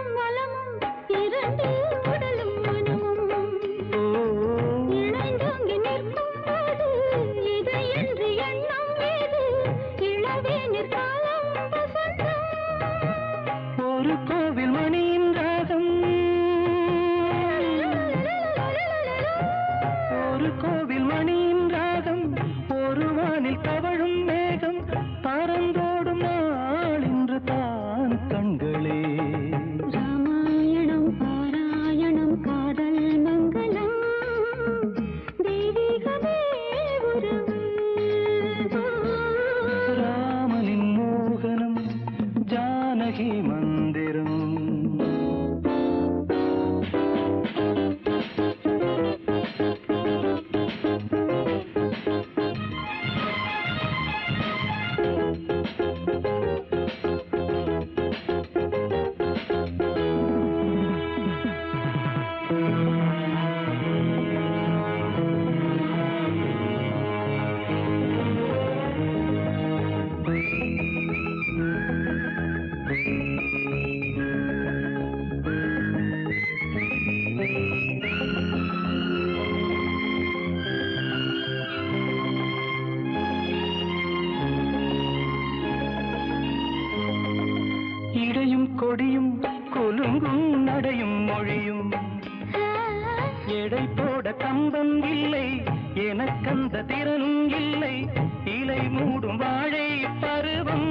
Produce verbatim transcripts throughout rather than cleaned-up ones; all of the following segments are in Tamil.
கொடியும் கொலுங்கும் நடையும் மொழியும் எடை போட கம்பம் இல்லை எனக்கந்த திறனும் இல்லை இலை மூடும் வாழை பருவம்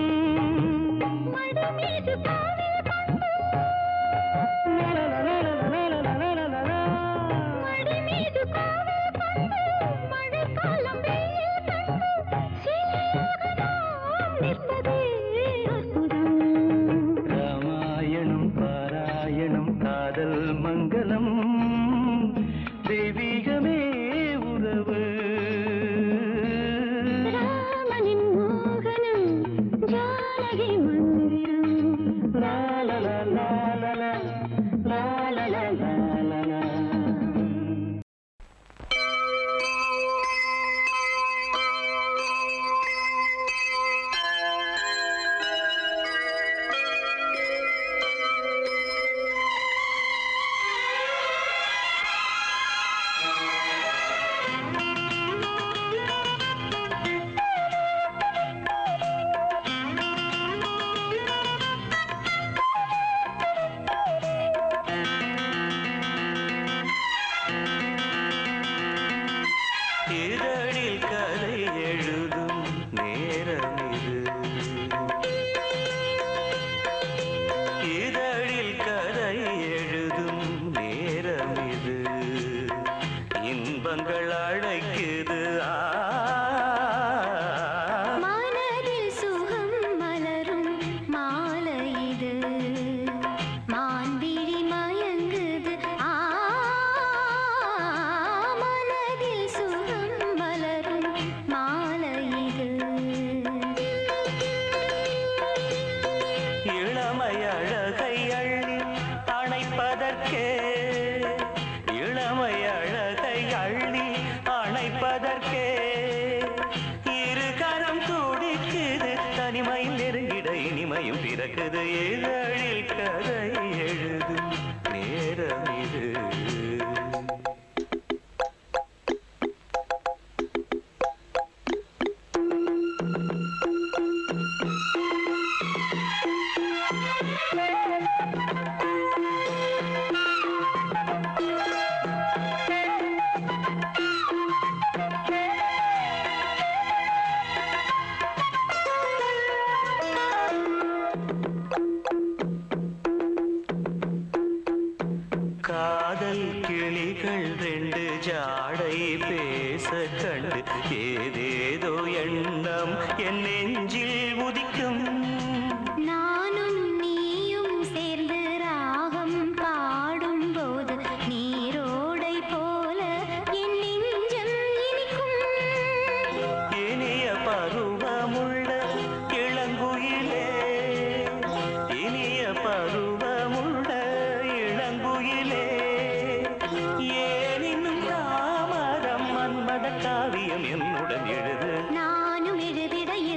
ராமாயணம் பாராயணம் காதல் மங்களம் தெய்வீகமே உறவு ராமனின் மோகனம் ஜானகி மந்திரம் லா லா லா லா லா லா லா லா லா லா.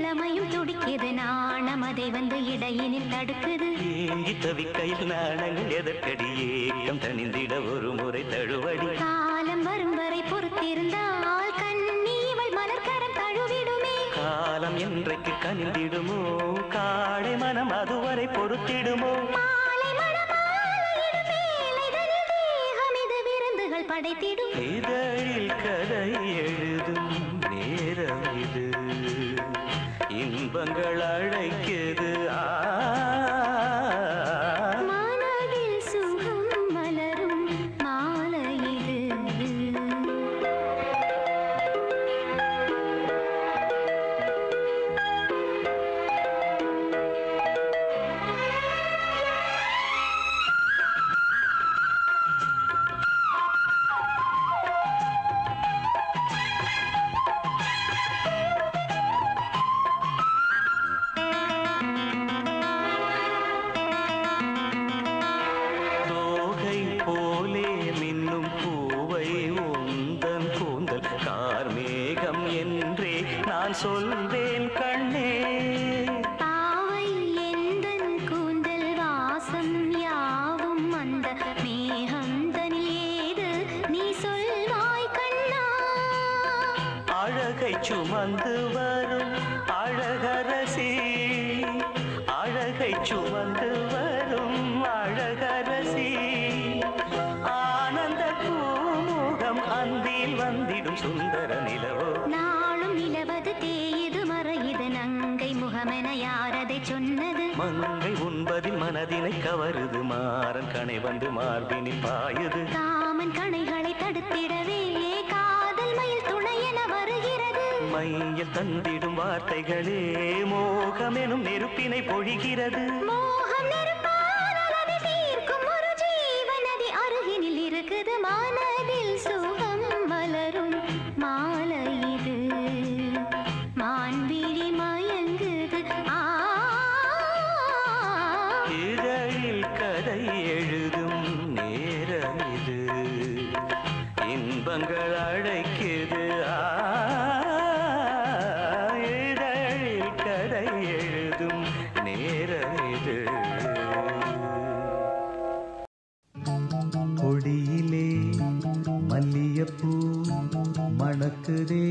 தவிக்கையில் நாணங்கள் எதற்கடி ஏக்கம் தணிந்திட ஒரு முறை தழுவடி காலம் வரும் வரை பொறுத்திருந்தால் கண்ணீவள் மலர்கரம் தழுவிடுமே காலம் என்றைக்கு கனிந்திடுமோ காடை மனம் அதுவரை பொறுத்திடுமோ மாலை மணமாலையிடும் வேளைதனில் தேகம் இது விருந்துகள் படைத்திடும் இதழில் கதை எழுதும் நேரம் இது இன்பங்கள் அழைக்குது ஆ மனதில் சுகம் மலரும் மாலை இது சொல்வேன் கண்ணே பாவை எந்தன் கூந்தல் வாசம் யாவும் அந்த மேகந்தனில் ஏது நீ சொல்வாய் கண்ணா அழகை சுமந்து வரும் அழகரசி அழகை சுமந்து வரும் அழகரசி ஆனந்த பூமுகம் அந்தில் வந்திடும் சுந்தர நிலவோ நிலவது தேயுது மறையுது நங்கை முகமென யாரதை சொன்னது மங்கை உண்பதில் மனதினை கவருது மாறன் கணை வந்து மார்பினில் பாயுது காமன் கணைகளை தடுத்திடவே காதல் மயில் துணை என வருகிறது மையில் தந்திடும் வார்த்தைகளே மோகமெனும் நெருப்பினை பொழிகிறது மோகம் நெருப்பானதை தீர்க்கும் ஒரு ஜீவநதி அருகினில் இருக்குது மனதில் சுகம் மலரும் மாலை இது மான்விழி மயங்குது இதழில் கதை எழுதும் நேரம் இது இன்பங்கள் அழைக்குது இதழில் கதை எழுதும் நேரம் இது கொடியிலே மல்லியப்பூ மணக்குதே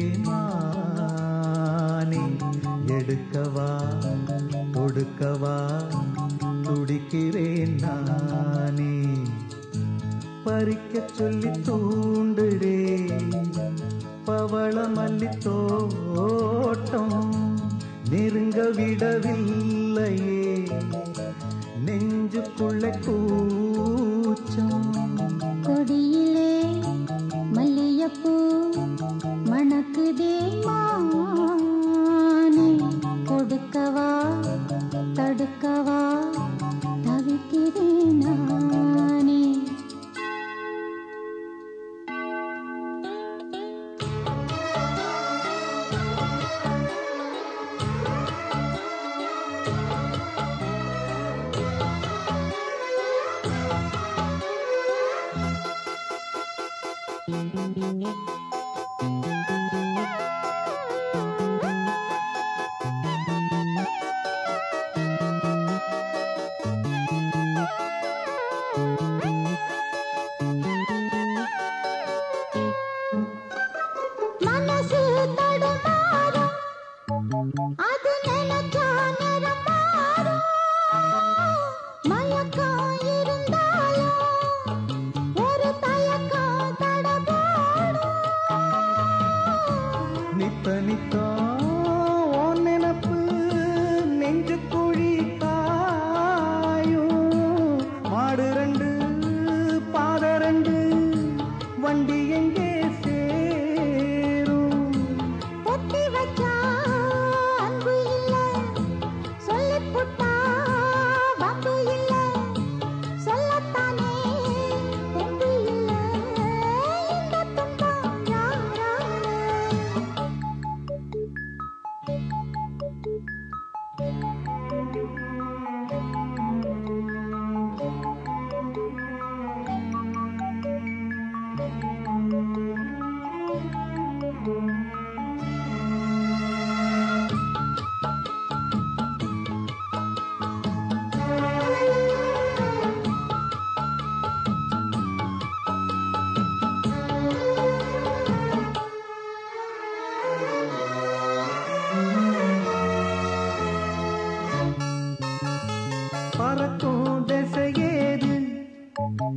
மானே எடுக்கவா கொடுக்கவா துடிக்கிறேன் நானே பறிக்க சொல்லி தூண்டுடே பவள மல்லி தோட்டம் நெருங்க விடவில்லையே நெஞ்சுக்குள்ள கூச்சம் கொடியிலே மல்லியப்பூ மணக்குதே மானே கொடுக்கவா தடுக்கவா தவிக்கிறேன் நானே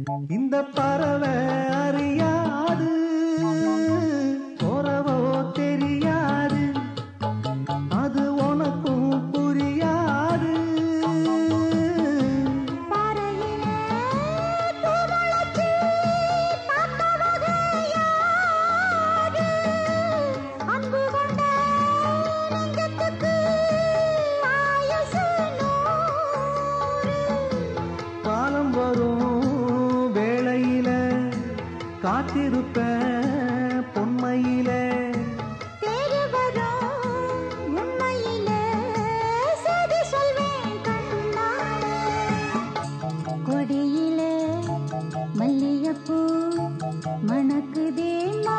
இந்த பறவை அறியாது உறவோ தெரியாது அது உனக்கும் புரியாது. காலம் வரும் வேளையில காத்திருப்ப பொன்மையில கொடியிலே மல்லிகைப்பூ மணக்குதே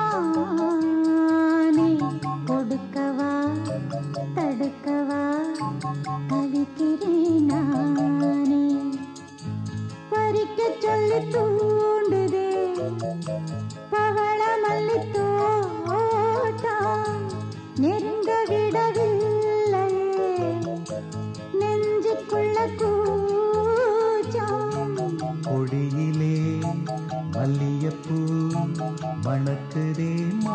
மானே கொடுக்கவா தடுக்கவா தவிக்கிறேன் நானே பறிக்க சொல்லி தூண்டுதே பவள மல்லி தோட்டம் நெருங்க விடவில்லையே நெஞ்சுக்குள்ள கூச்சம். கொடியிலே மல்லிகைப்பூ மணக்குதே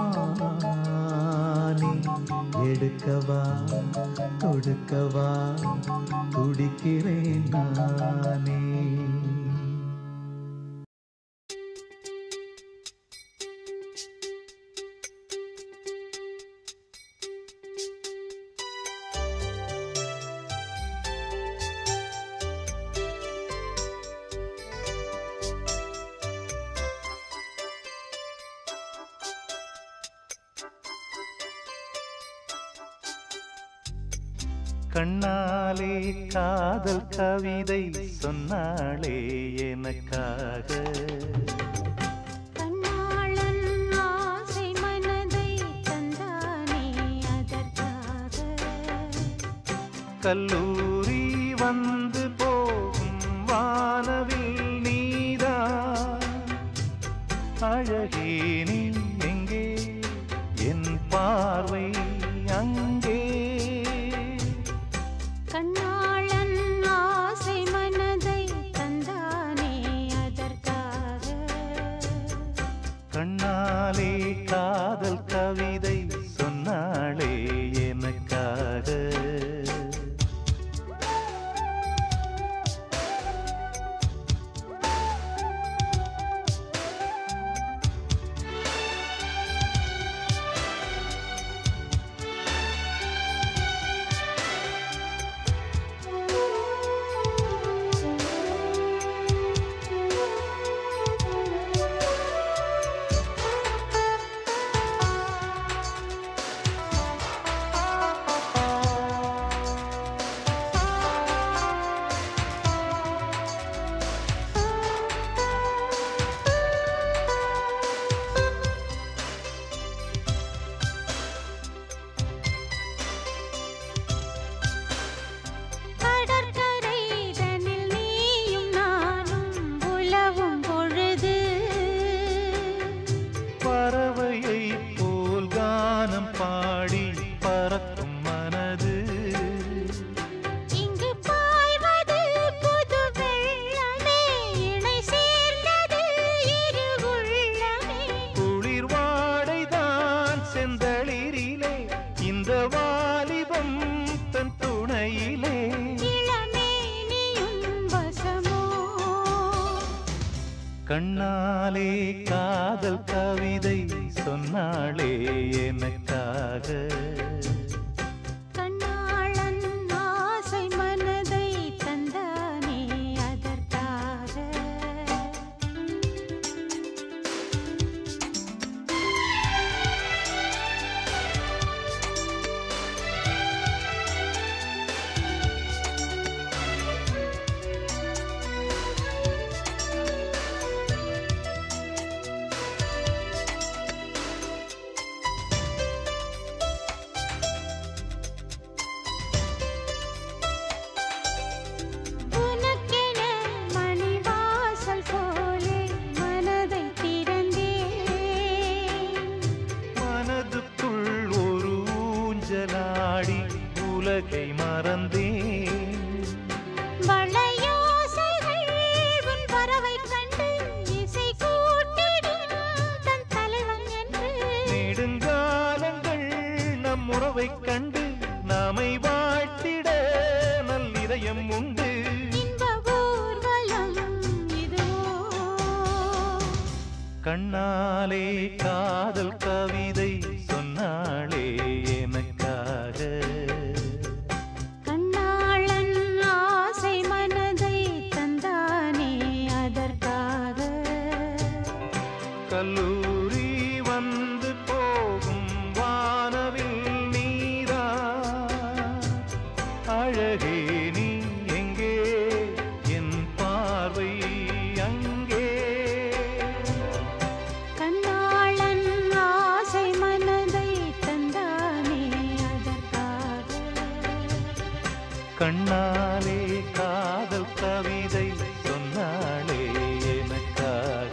மானே எடுக்கவா கொடுக்கவா துடிக்கிறேன் நானே. கண்ணாலே காதல் கவிதை சொன்னாளே எனக்காக. கண்ணாளன் ஆசை மனதை தந்தானே அதற்காக. கல்லூரி வந்து போகும் வானவில் நீதான் அழகே நீ எங்கே என் பார்வை அங்கே. கண்ணாளன் ஆசை மனதை தந்தானே அதற்காக. கண்ணாலே காதல் கவிதை சொன்னாளே எனக்காக. கண்ணாலே காதல் கவிதை சொன்னாளே எனக்காக. கண்ணாளன் ஆசை மனதை தந்தானே அதற்காக. கண்ணாலே காதல் கவிதை சொன்னாளே எனக்காக. கண்ணாளன் ஆசை மனதை தந்தானே அதற்காக. கல்லூரி வந்து போகும் வானவில் நீரா அழகே நீ எங்கே என் பார்வை அங்கே. கண்ணாளன் ஆசை மனதை தந்தானே அதற்காக. கண்ணாலே காதல் கவிதை சொன்னாளே எனக்காக.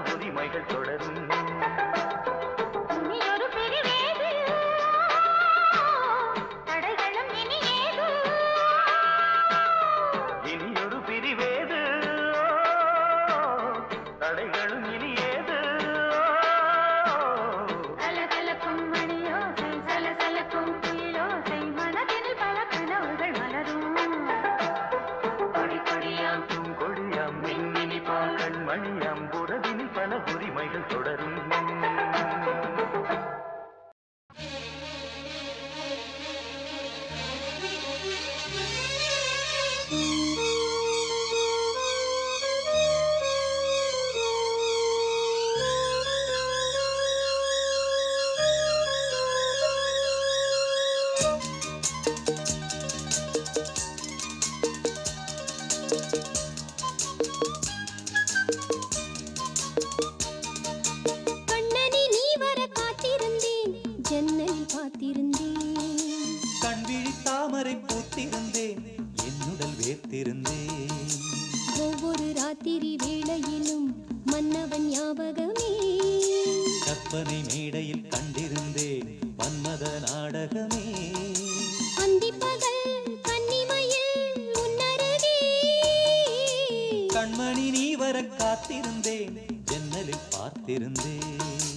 உரிமைகள் தொடரும். இனியொரு பிரிவேது தடைகளும் இனி ஏது. இனியொரு பிரிவேது தடைகளும் இனி ஏது. கலகலக்கும் மணியோசை சலசலக்கும் குயிலோசை மனதில் பல கனவுகள் மலரும். படிப்படியாம் பூங்கொடியாம் மின்மினி பால் மணியாம் உறவினில் பல உரிமைகள் தொடரும். கண்ணனி நீ வர காத்திருந்தேன் ஜன்னலில் பார்த்திருந்தேன். கண்விழி தாமரை பூத்திருந்தேன் என்னுடல் வேர்த்திருந்தேன். ஒவ்வொரு ராத்திரி வேளையிலும் மன்னவன் ஞாபகமே. கற்பனை மேடையில் கண்டிருந்தேன் மன்மத நாடகமே. அந்திப்பகல் கன்னிமையில் உன்னருகே. கண்மணி நீ வர காத்திருந்தேன் ஜன்னலில் பார்த்திருந்தேன்.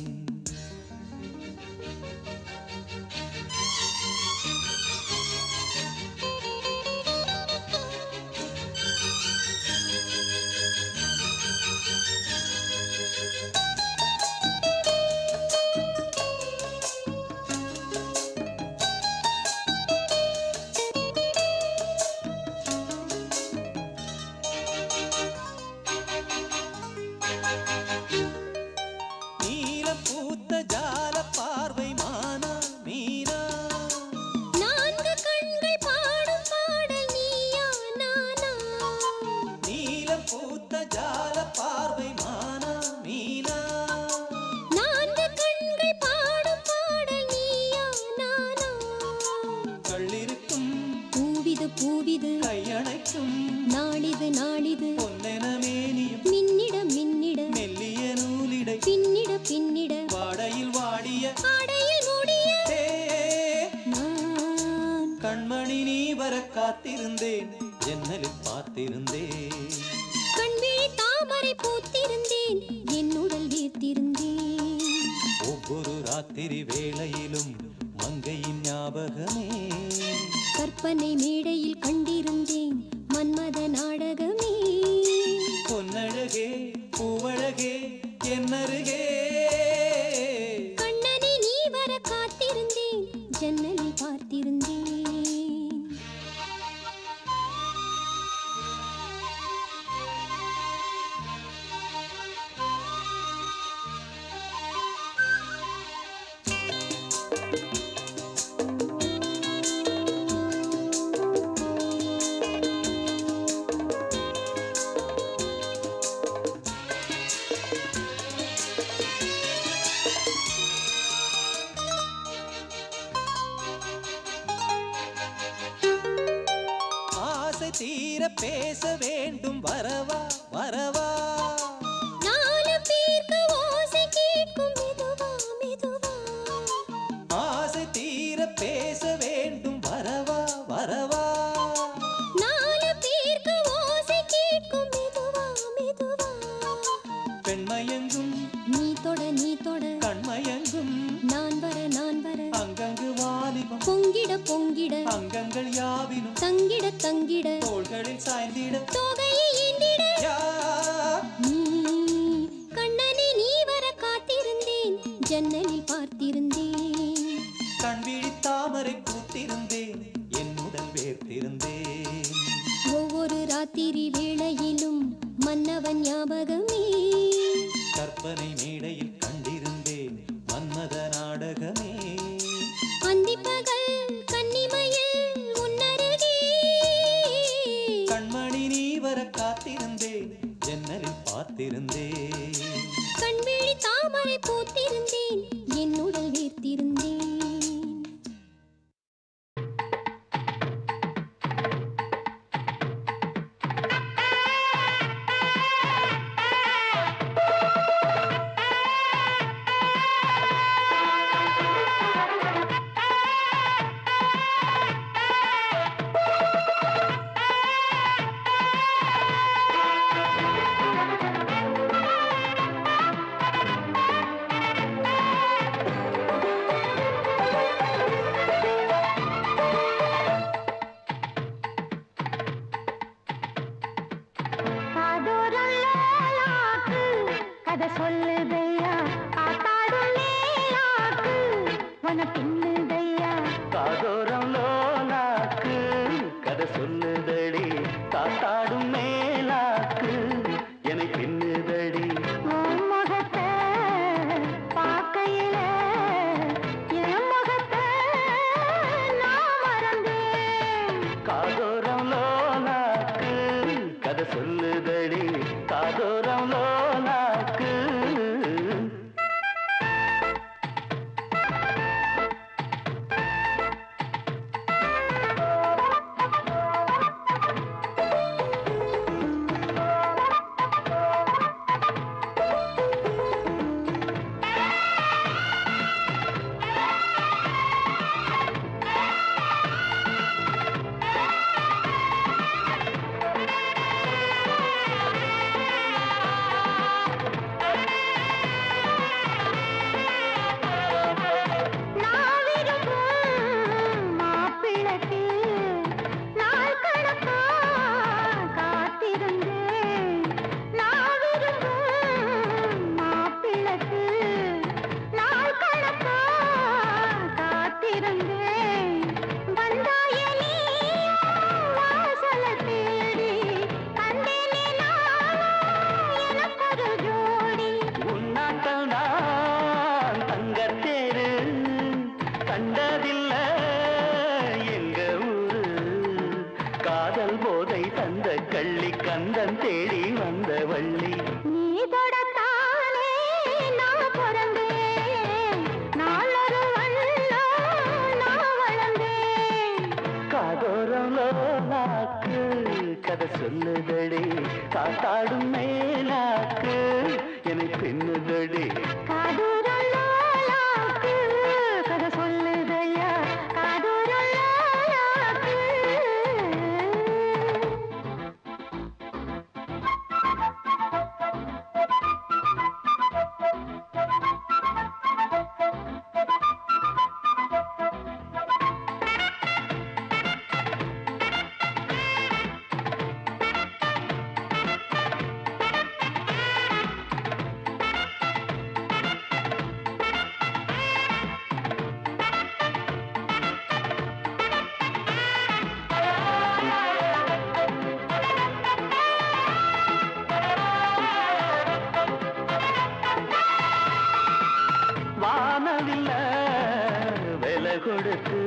நீலம் பூத்த ஜால பார்வை மானா மீனா. நான்கு கண்கள் பாடும் பாடல் நீயா நானா. நீலம் பூத்த ஜால பார்வை மானா மீனா. நான்கு கண்கள் பாடும் பாடல் நீயா நானா. கள்ளிருக்கும் பூவிது பூவிது கையணைக்கும் நாளிது நாளிது. பொன்னென மேனியும் மின்னிட மின்னிட மெல்லிய நூலிடை. பின்னிட பின்னிட வாடையில் வாடிய ஆடையில் மூடிய தே. நான். கண்மணி நீ வர காத்திருந்தேன் ஜன்னலில் பார்த்திருந்தேன். கண்விழி தாமரை பூத்திருந்தேன் என்னுடல் வீர்த்திருந்தேன். ஒவ்வொரு ராத்திரி வேளையிலும் மங்கையின் ஞாபகமே. கற்பனை மேடையில் கண்டிருந்தேன் மன்மத நாடகமே. பொன்னழகே பூவழகே என்னருகே. கண்ணனி நீ வர காத்திருந்தேன் ஜன்னலில் பார்த்திருந்தேன். ஆசை தீர பேச வேண்டும் வரவா வரவா. நாலு பேருக்கு ஓசை கேட்கும் மெதுவா மெதுவா. ஆசை தீர பேச வேண்டும் வரவா வரவா. நாலு பேருக்கு ஓசை கேட்கும் மெதுவா மெதுவா. பெண்மயங்கும் நீ தொட நீ தொட கண்மயங்கும் நான் வர நான் வர. அங்கங்கு வாலிபம் பொங்கிட பொங்கிட அங்கங்கள் யாவினும் தங்கிட தங்கிட தோள்களில் சாய்ந்திட. தொகையை எண்ணிட. யா. நீ கண்ணனி நீ வர காத்திருந்தேன் ஜன்னலில் பார்த்திருந்தேன். கண்விழி தாமரை பூத்திருந்தேன் என்னுடல் வேர்த்திருந்தேன். ஒவ்வொரு ராத்திரி வேளையிலும் மன்னவன் ஞாபகமே. கற்பனை மேடையில் கண்டிருந்தேன் மன்மத நாடகமே. அந்திப்பகல் கன்னிமையில் உன்னருகே. கண்மணி நீ வர காத்திருந்தேன் ஜன்னலில் பார்த்திருந்தேன். கண்விழி தாமரை பூத்திருந்தேன் என்னுடல் வீர்த்திருந்தேன். பிறந்தேன் நாளொரு வண்ணா நான் வளர்ந்தேன் காதோரம் லோலாக்கு கதை சொல்லுதடி காத்தாடும் மேலாக்கு என்னை பின்னுதடி காதூரம் லோலாக்கு கதை சொல்லுதையா காதூரம் லோலாக்கு வானவில்ல விலை கொடுத்து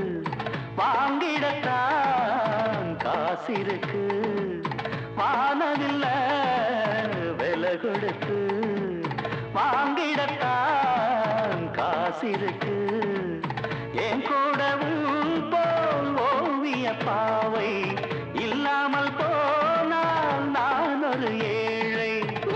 வாங்கிடத்தான் காசிருக்கு வானவில்ல விலை கொடுத்து வாங்கிடத்தான் காசிருக்கு என் கூடவும் போல் ஓவிய பாவை இல்லாமல் போனால் நான் ஒரு ஏழை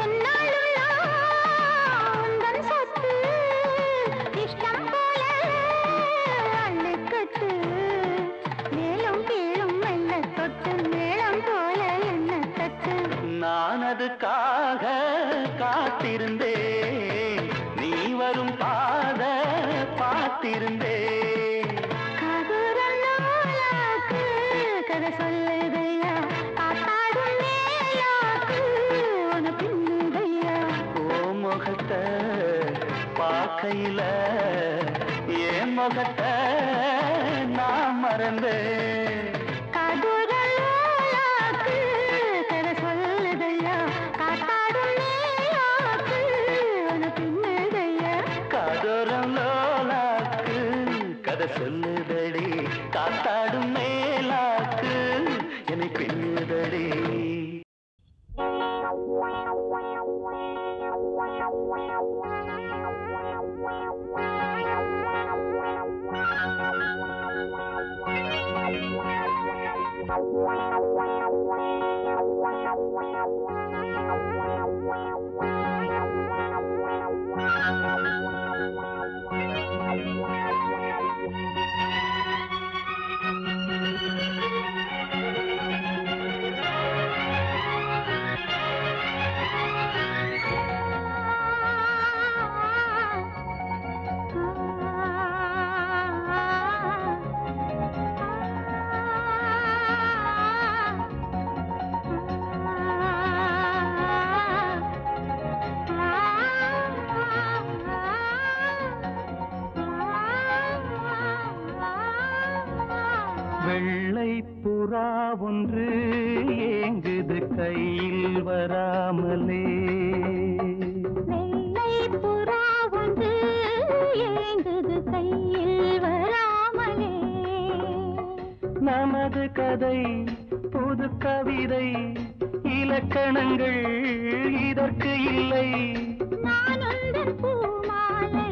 நான் அதுக்காக காத்திருந்தேன் நீ வரும் பாத பார்த்திருந்தேன் கதை சொல்லுதையா காத்தாடும் மேலாக்கு உன பின்னுதையா ஓ முகத்தை பார்க்கையில என் முகத்தை நான் மறந்தேன் காதூரம் லோலாக்கு கதை சொல்லுதையா காத்தாடும் மேலாக்கு உன பின்னுதையா காதோரம் லோலாக்கு கதை சொல்லுதடி காத்தாடும் மேலாக்கு என்னை பின்னுதடி வெள்ளை புறா ஒன்று ஏங்குது கையில் வராமலே வெள்ளை புறா ஒன்று ஏங்குது கையில் வராமலே நமது கதை புது கவிதை இலக்கணங்கள் இதற்கு இல்லை நான் உந்தன் பூமாலை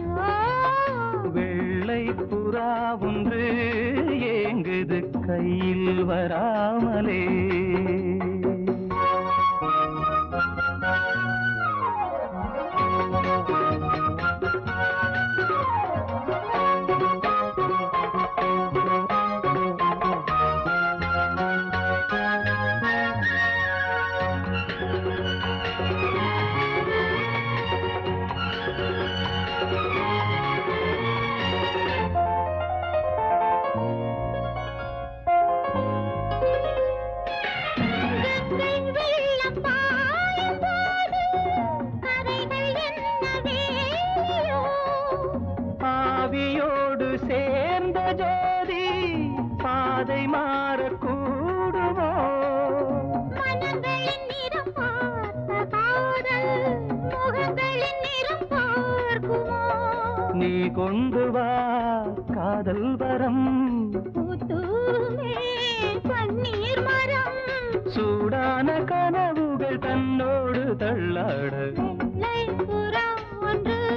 வெள்ளை புறா ஒன்று ஏங்குது கையில் வராமலே ஆவியோடு சேர்ந்த ஜோதி பாதை மாறக்கூடுமோ மனங்களின் நிறம் பார்த்த காதல் முகங்களின் நிறம் பார்க்குமோ நீ கொண்டு வா காதல் வரம் பூத்தூமே பன்னீர் மரம் சூடான கனவுகள் தன்னோடு தள்ளாட வெள்ளை புறா ஒன்று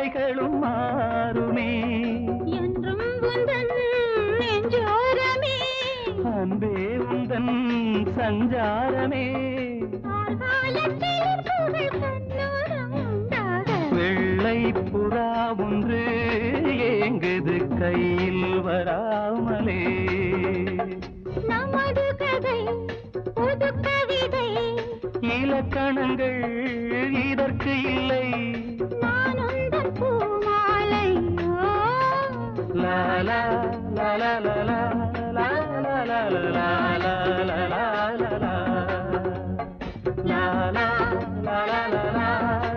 ஆசைகளும் மாறுமே என்றும் உந்தன் நெஞ்சோரமே அன்பே உந்தன் சஞ்சாரமே ஆர்காலத்தில் புகழ் கண்ணோரம் உண்டாக வெள்ளை புறா ஒன்று ஏங்குது கையில் வராமலே நமது கதை புது கவிதை இலக்கணங்கள் இதற்கு இல்லை நான் உந்தன் பூமாலை லா லா லா லா லா லா லா லா லா லா லா லா லா லா லா லா லா லா லா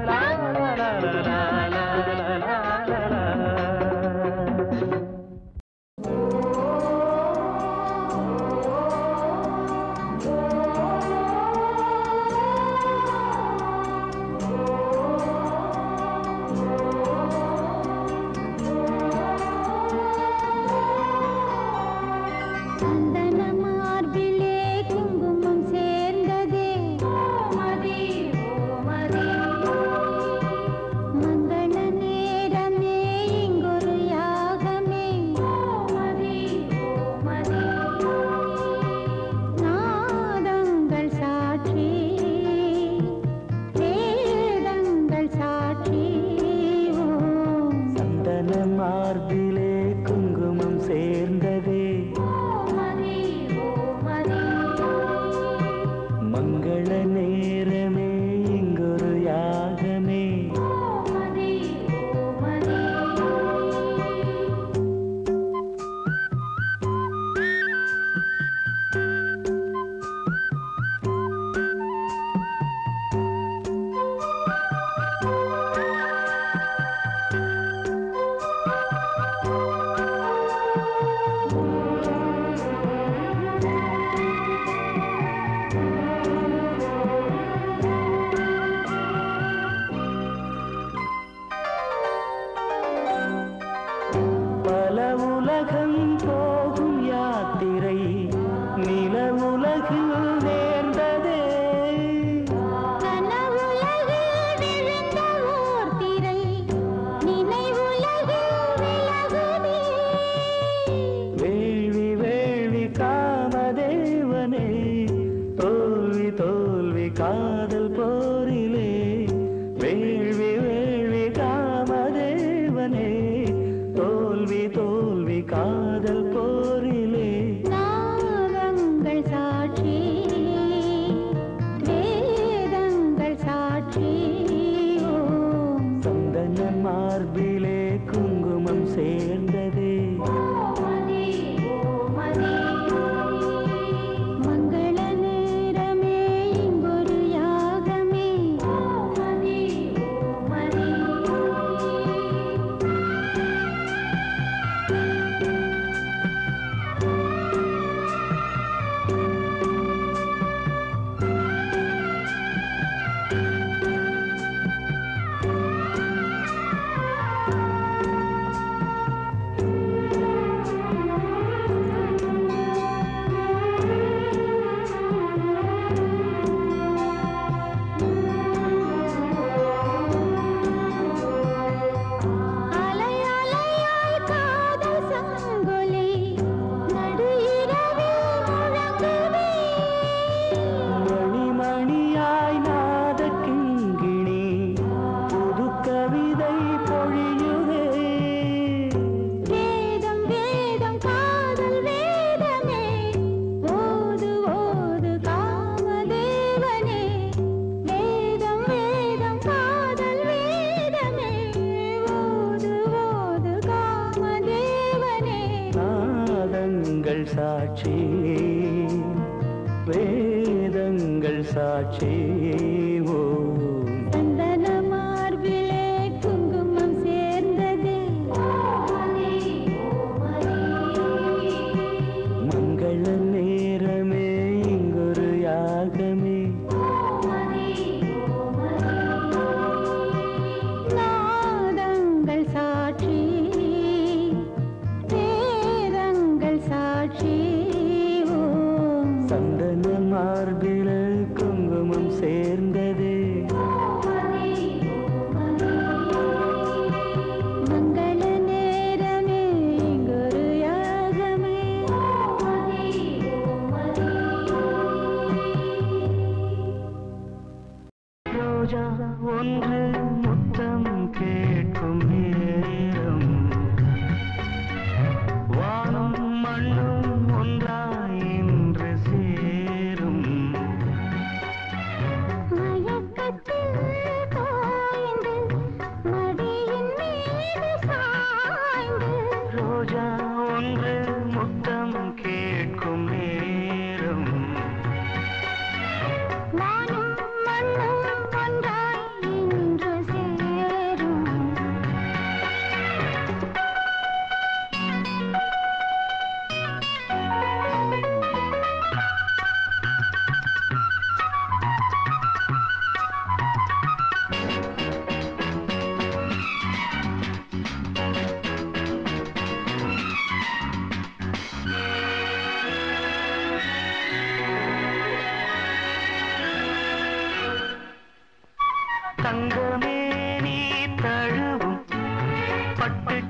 சாட்சி வேதங்கள் சாட்சி சந்தன மார்பிலே குங்குமம் சேர்ந்தது மங்கள நேரமே இங்கொரு யாகமே நாதங்கள் சாட்சி வேதங்கள் சாட்சி சந்தன மார்பிலே குங்குமம் சேர்ந்து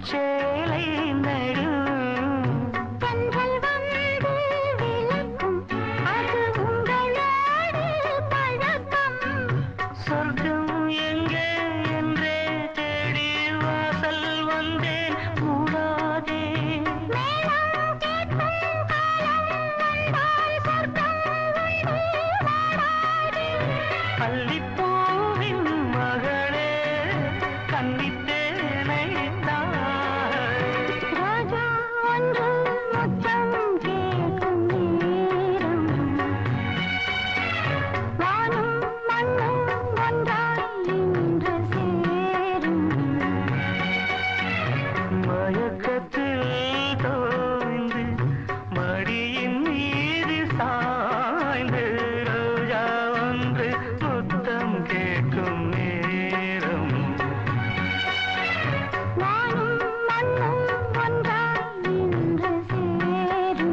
பூச்சேலை நடு கண்கள் வந்து விளக்கும் அது உங்களோடு பழக்கம் சொர்க்கம் எங்கே என்றே தேடி வாசல் வந்தேன் கூடாதே மேளம் கேட்கும் காலம் வந்தால் சொர்க்கம் உண்டு வாடாதே பள்ளிப்பூவின் மகளே கன்னித்தேனை ராஜா ஒன்று முத்தம் கேட்கும் நேரம் வானும் மண்ணும் ஒன்றாய் இன்று சேரும் மயக்கத்தில் தோய்ந்து மடியின் மீது சாய்ந்து ரோஜா ஒன்று முத்தம் கேட்கும் நேரம் வானும் மண்ணும் ஒன்றாய் இன்று சேரும்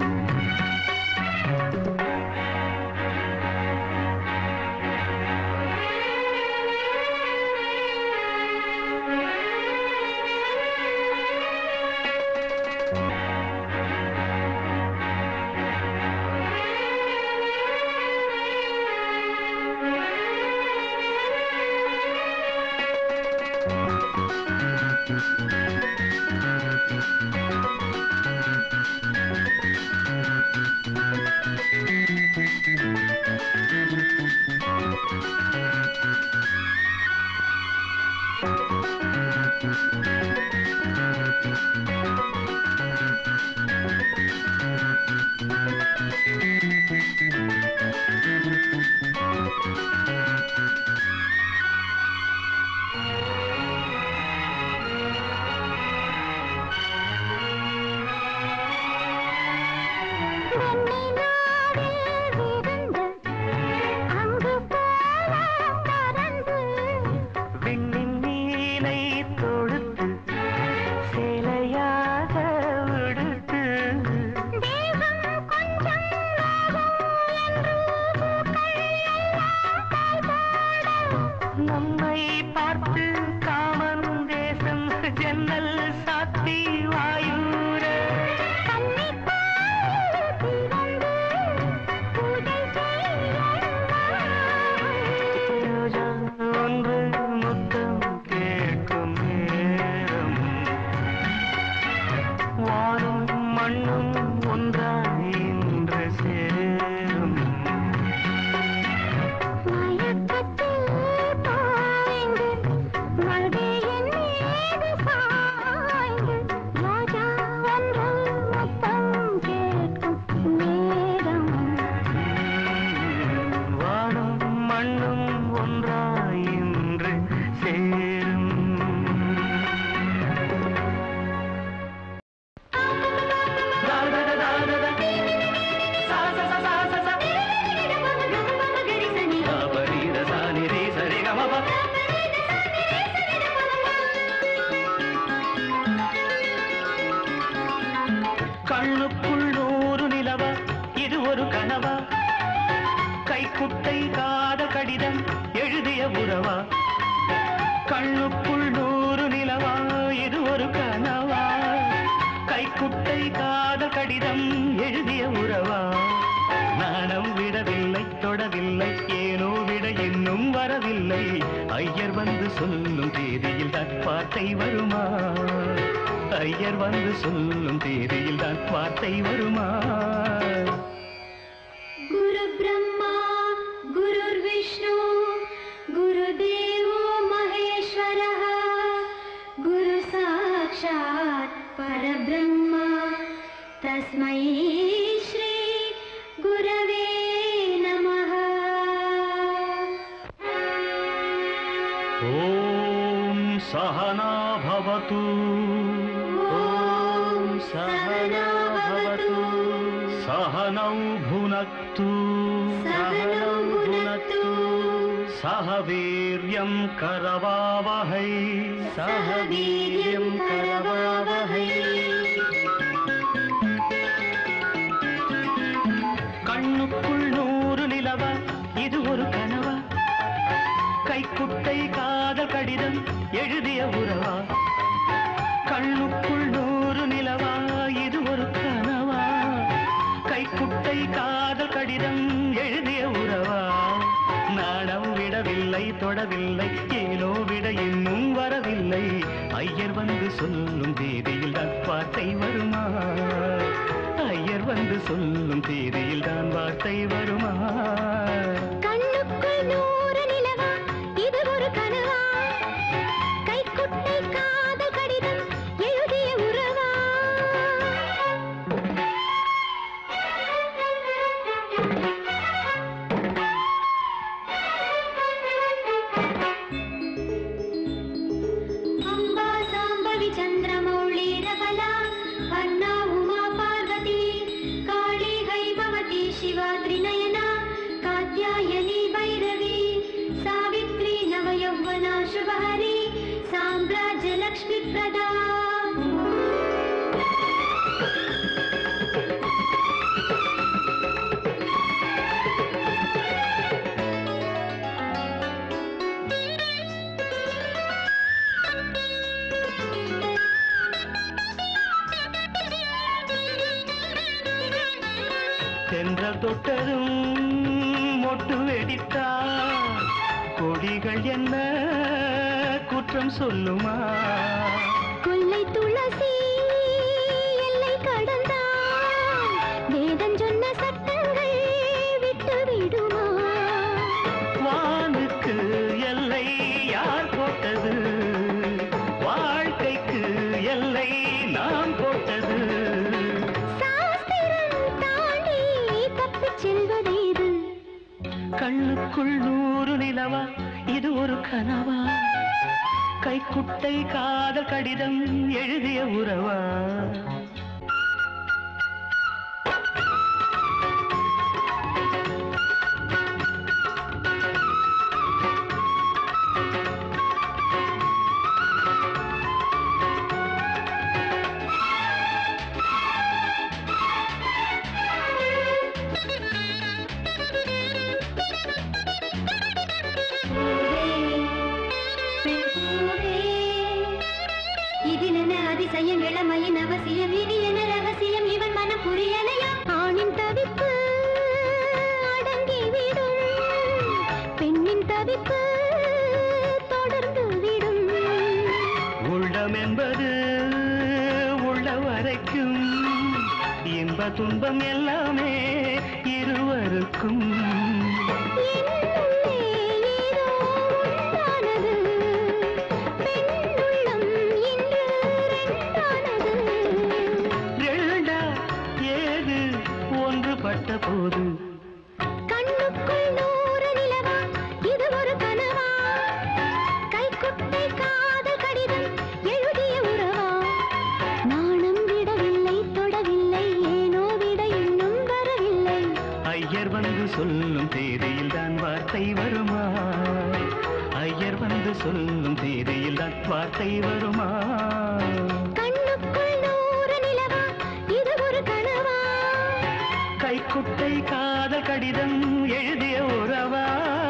வெண்ணிலாவில் விருந்து அங்கு போலாம் பறந்து விண்ணின் மீனை தொடுத்து சேலையாக விடுத்து தேகம் கொஞ்சம் நோகும் என்று பூக்கள் எல்லாம் பாய்பாட நம்மை பார்த்து காமன் தேசம் ஜன்னல் சாத்தி வாயூர கன்னிப்பால் திறந்து பூஜை செய்யலாம் ரோஜா ஒன்று முத்தம் கேட்கும் நேரம் வானும் மண்ணும் ஒன்றாய் இன்று சேரும் மயக்கத்தில் பாய்ந்து மடியின் மீது சாய்ந்து ராஜா ஒன்று முத்தம் கேட்கும் நேரம் வானும் மண்ணும் ஒன்றாய் இன்று சேரும் கண்ணுக்குள் நூறு நிலவா இது ஒரு கனவா கைக்குட்டை காத கடிதம் எழுதிய உறவா கண்ணுக்குள் நூறு நிலவா இது ஒரு கனவா கைக்குட்டை காத கடிதம் எழுதிய உறவா நாணம் விடவில்லை தொடவில்லை ஏனோ விட இன்னும் வரவில்லை ஐயர் வந்து சொல்லும் தேதியில் தான் வார்த்தை வருமா ஐயர் வந்து சொல்லும் தேதியில் தான் வார்த்தை வருமா குரு பிரம்மா குருர் விஷ்ணு குருதேவோ மகேஸ்வரः குரு சாட்சாத் பரபிரம்ம தஸ்மை ஸ்ரீ குரவே நமः ஓம் சஹனா பவது ஓம் சஹனா பவது சஹனௌ புனக்து சஹனௌ புனக்து சஹ வீர்யம் கரவாவஹை சஹ வீர்யம் கரவாவஹை கண்ணுக்குள் நூறு நிலவா இது ஒரு கனவா கைக்குட்டை காதல் கடிதம் எழுதிய உறவா கண்ணுக்குள் நூறு நிலவா இது ஒரு கனவா கைக்குட்டை காதல் கடிதம் எழுதிய உறவா நாடம் விடவில்லை தொடவில்லை ஏனோ விட இன்னும் வரவில்லை ஐயர் வந்து சொல்லும் தேதியில் தான் வார்த்தை வருமா ஐயர் வந்து சொல்லும் தேதியில் தான் வார்த்தை வருமா கண்ணுக்குள் நூறு நிலவா இது ஒரு கனவா கைக்குட்டை காதல் கடிதம் எழுதிய உறவா அம்பா சாம்பவி சந்திரமௌளி ரபலா வர்ணா உமா பார்வதி காளி ஹைபவதி சிவா த்ரிநயனா காத்யாயனி வைரவி சாவித்ரி நவயௌவனா சுபஹரி சாம்ராஜ்ய லக்ஷ்மி பிரதா தென்றல் தொட்டதும் மொட்டு வெடித்தா கொடிகள் என்ன குற்றம் சொல்லுமா கொல்லை துளசி எல்லை கடந்தான் வேதம் சொன்ன சட்டங்கள் விட்டு விடுமா வானுக்கு எல்லை யார் போட்டது வாழ்க்கைக்கு எல்லை நாம் போட்டது செல்வதேது கண்ணுக்குள் நூறு நிலவா இது ஒரு கனவா கைக்குட்டை காதல் கடிதம் எழுதிய உறவா அதிசயம் இளமையின் அவசியம் இது என ரகசியம் இவன் மனம் புரியலையா ஆணின் தவிப்பு அடங்கிவிடும் பெண்ணின் தவிப்பு தொடர்ந்து விடும் உள்ளம் என்பது உள்ள வரைக்கும் இன்ப துன்பம் எல்லாமே இருவருக்கும் போது கண்ணுக்குள் நூறு நிலவா இது ஒரு கனவா கைக்குட்டை காதல் கடிதம் எழுதிய உறவா நாணம் விடவில்லை தொடவில்லை ஏனோ விட இன்னும் வரவில்லை ஐயர் வந்து சொல்லும் தேதியில் தான் வார்த்தை வருமா ஐயர் வந்து சொல்லும் தேதியில் தான் வார்த்தை வருமா கண்ணுக்குள் நூறு நிலவா இது ஒரு கனவா கைக்குட்டை காதல் கடிதம் எழுதிய உறவா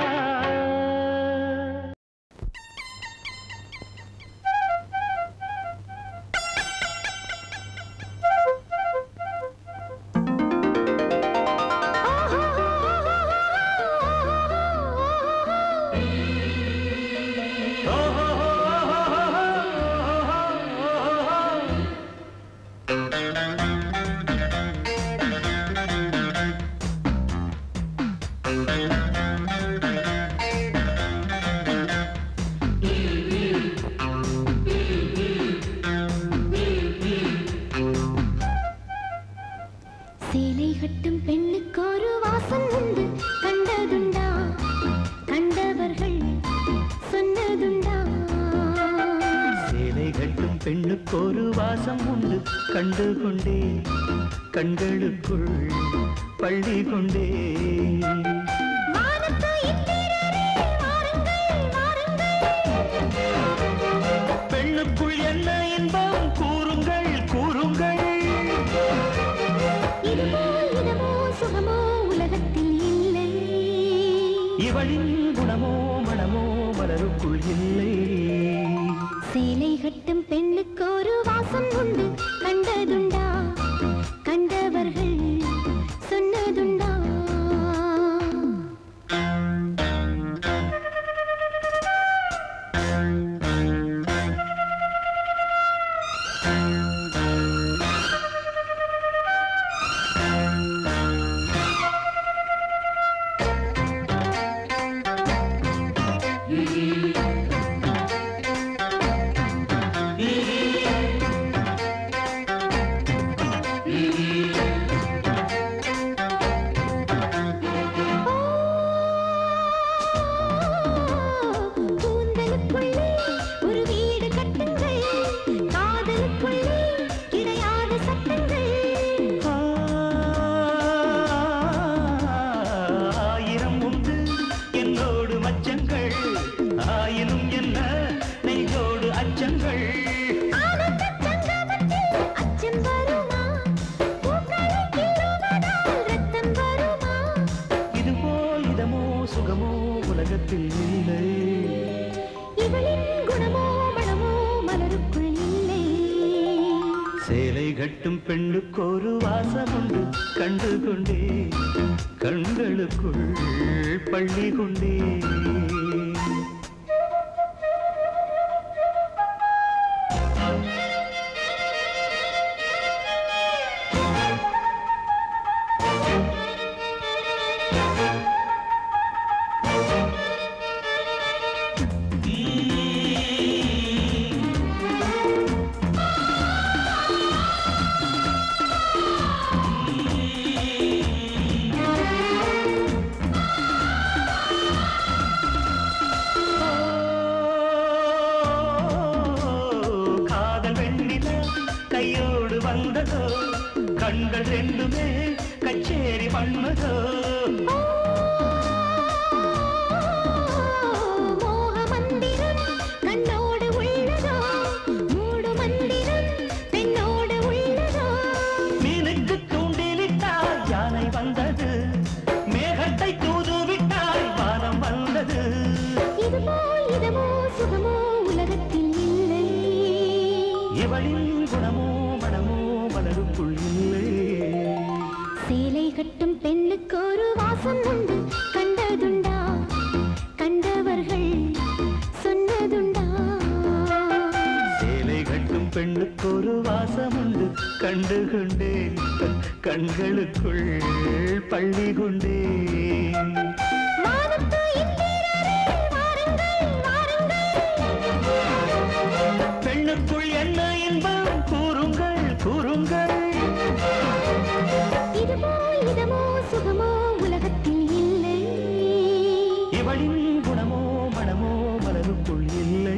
சேலை கட்டும் பெண்ணுக்கு ஒரு வாசம் உண்டு கண்டதுண்டா கண்டவர்கள் சொன்னதுண்டா சேலை கட்டும் பெண்ணுக்கு ஒரு வாசம் உண்டு கண்டு கொண்டே கண்களுக்குள் பள்ளி கொண்டே பெண்ணுக்குள் என்ன இன்பம் கூறுங்கள் கூறுங்கள் சுகமோ உலகத்தில் இல்லை இவளின் குணமோ மனமோ மலருக்குள் இல்லை சேலை கட்டும் பெண்ணுக்கு ஒரு வாசம் உண்டு, கண்டதுண்டா கண்டவர்கள் சொன்னதுண்டா. சேலை கட்டும் பெண்ணுக்கு ஒரு வாசம் உண்டு, கண்டு கொண்டே கண்களுக்குள் பள்ளி கொண்டே. கண்கள் ரெண்டுமே கச்சேரி பண்ணதோ, மோக மந்திரம் கண்ணோடு உள்ளதோ, மூடு மந்திரம் பெண்ணோடு உள்ளதோ. மீனுக்கு தூண்டிலிட்டால் யானை வந்தது, மேகத்தை தூதுவிட்டால் வானம் வந்தது. இதுமோ இதமோ சுகமோ உலகத்தில் இல்லை, இவளின் குணமோ மனமோ மலருக்குள் இல்லை. சேலை கட்டும் பெண்ணுக்கு ஒரு வாசம் உண்டு, கண்டதுண்டா கண்டவர்கள் சொன்னதுண்டா. சேலை கட்டும் பெண்ணுக்கு ஒரு வாசம் உண்டு, கண்டு கொண்டேன் கண்களுக்குள் பள்ளி கொண்டேன். பெண்ணுக்குள் என்ன இன்பம் கூறுங்கள் கூறுங்கள். இதுமோ இதமோ சுகமோ உலகத்தில் இல்லை, இவளின் குணமோ மனமோ மலருக்குள் இல்லை.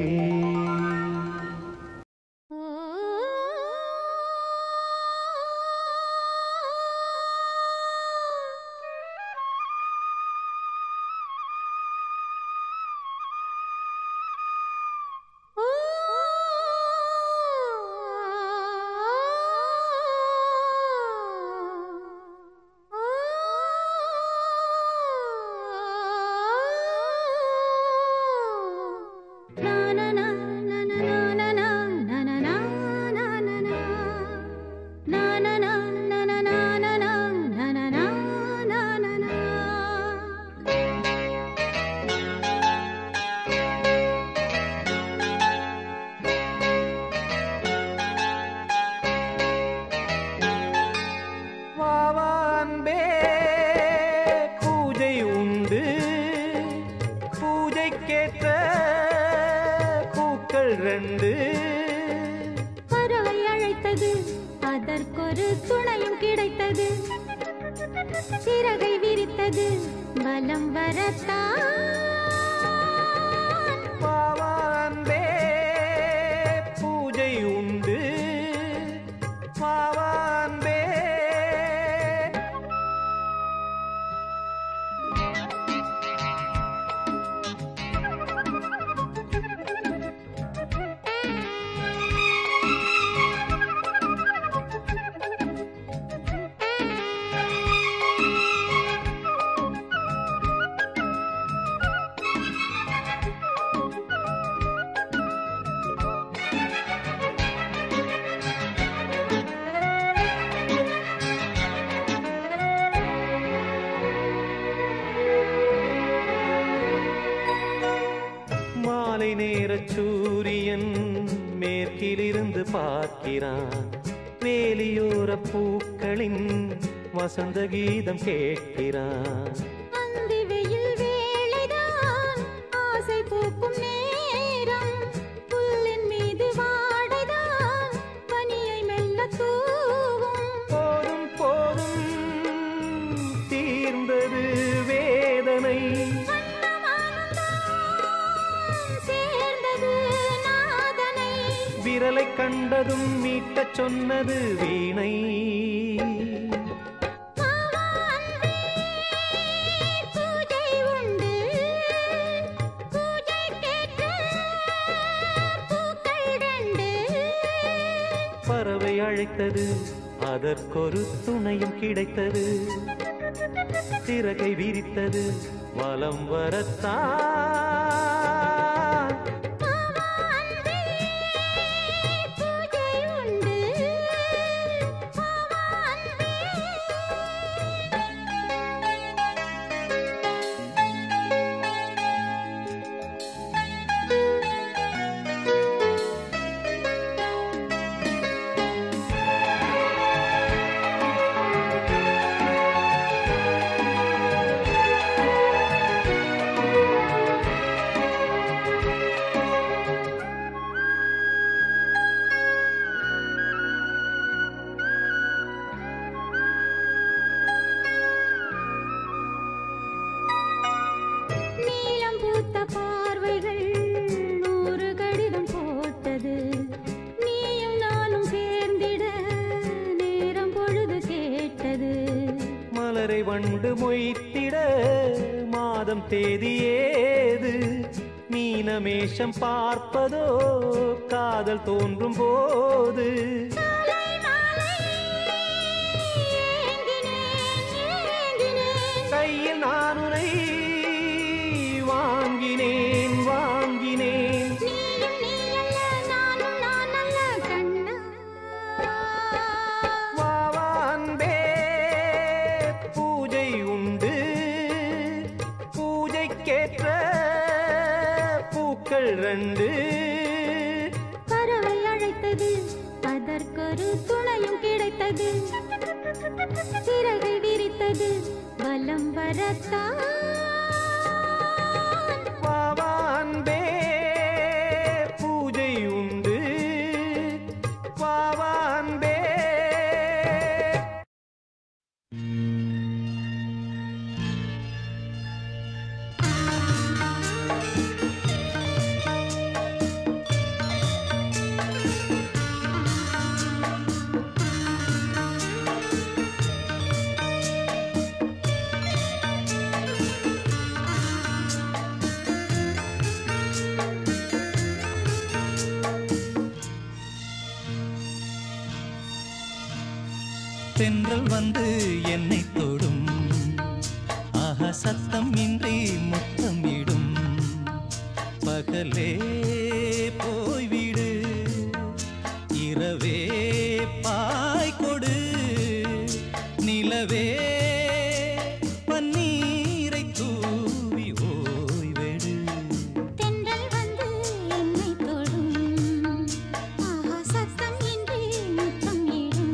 பறவை அழைத்தது, அதற்கொரு துணையும் கிடைத்தது, சிறகை விரித்தது பலம் வரத்தான். பாவான்பே பூஜை உண்டு, பாவான்பே. மேற்கிலிருந்து பார்க்கிறான். வேலியோர பூக்களின் வசந்த கீதம் கேட்கிறான். அந்தி வெயில் வேளைதான் ஆசை பூக்கும் நேரம். புல்லின் மீது வாடைதான் பனியை மெல்ல தூவும். போதும் போதும் தீர்ந்தது வேதனை. சேர்ந்தது நாதனை. விரலை கண்டதும் மீட்டச் சொன்னது வீணை. பூஜை உண்டு பூஜைக்கேற்ற பூக்கள் ரெண்டு. பறவை அழைத்தது அதற்கொரு துணையும் கிடைத்தது. சிறகை விரித்தது வலம் வரத்தான். பூஜை உண்டு நீலம் பூத்த பார்வைகள் நூறு கடிதம் போட்டது. நீயும் நானும் சேர்ந்திட நேரம் பொழுது கேட்டது. மலரை வண்டு மொய்த்திட மாதம் தேதி ஏது. மீனமேஷம் பார்ப்பதோ காதல் தோன்றும் போது. காலை மாலை ஏங்கினேன் ஏங்கினேன். கையில் நான் உனை வாங்கினேன் வாங்கினேன். நீயும் நீ அல்ல நானும் நான் அல்ல கண்ணா. வா வா அன்பே பூஜை உண்டு பூஜைக்கேற்ற பூக்கள் ரெண்டு. பறவை அழைத்தது அதற்கொரு துணையும் கிடைத்தது. சிறகை விரித்தது வலம் வரத்தான். வா வா அன்பே பூஜை உண்டு வா வா அன்பே. தென்றல் வந்து என்னை தொடும். ஆஹா சத்தம் இன்றி முத்தமிடும். பகலே போய்விடு இரவே பாய் கொடு. நிலவே பன்னீரை தூவி ஓய்வெடு. தென்றல் வந்து என்னை தொடும். ஆஹா சத்தம் இன்றி முத்தமிடும்.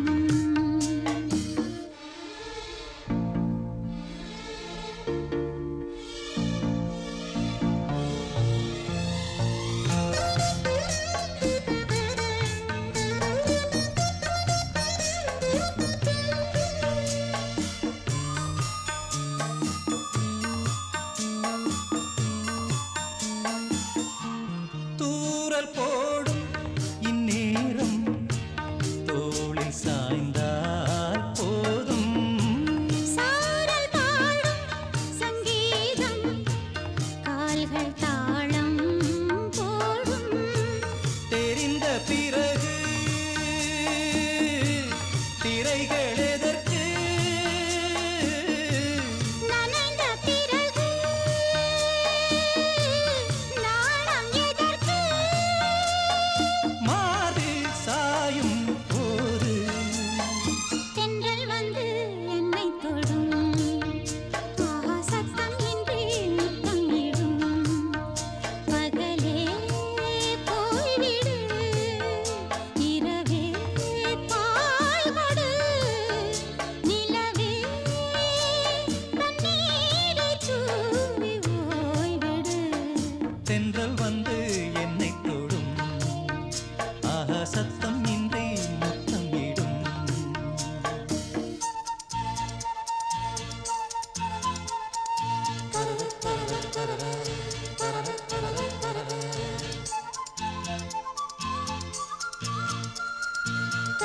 தூறல் போடும் இந்நேரம் தோளில் சாய்ந்தால் போதும். சாரல் பாடும் சங்கீதம் கால்கள் தாளம் போடும். தெரிந்த பிறகு திரைகள் எதற்கு? நனைந்த பிறகு நாணம் எதற்கு? மார்பில் சாயும் போது தென்றல் வந்து என்னை தொடும். ஆஹா சத்தம் இன்றி முத்தமிடும். பகலே போய்விடு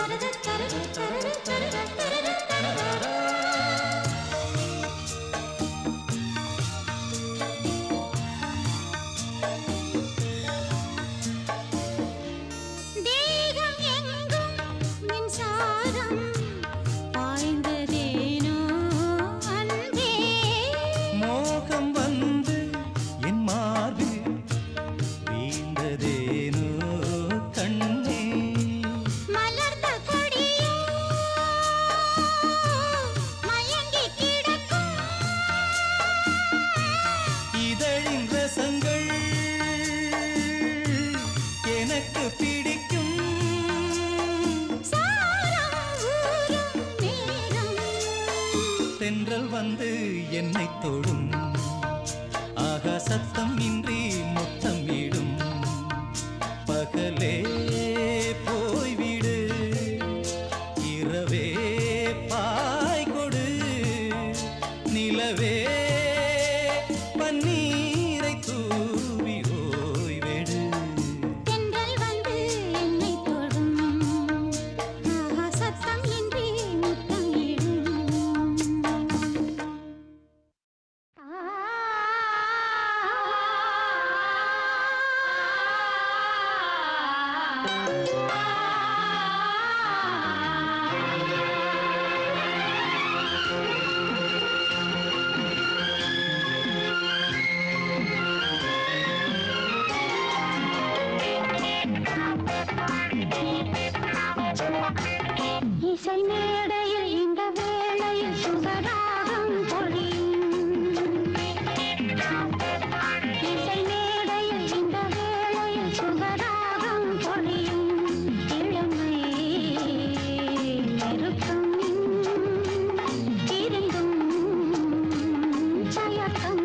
தென்றல் வந்து என்னை தொடும் ஆகா சத்தம் இன்றி முத்தம் இடும் பகலே போய்விடு இரவே பாய் கொடு நிலவே பன்னீரை தூவி ஓய்வெடு தென்றல் வந்து என்னை தொடும் ஆகா சத்தம் இன்றி முத்தம் இடும் இசை மேடையில் இந்த வேளையில் சுகராகம் பொழியும் இசை மேடையில் இந்த வேளையில் சுகராகம் பொழியும் இளமை நெருக்கம் இருந்தும் தயக்கம்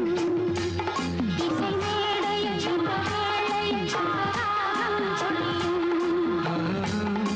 இசை மேடையில் இந்த வேளையில் சுகராகம் பொழியும்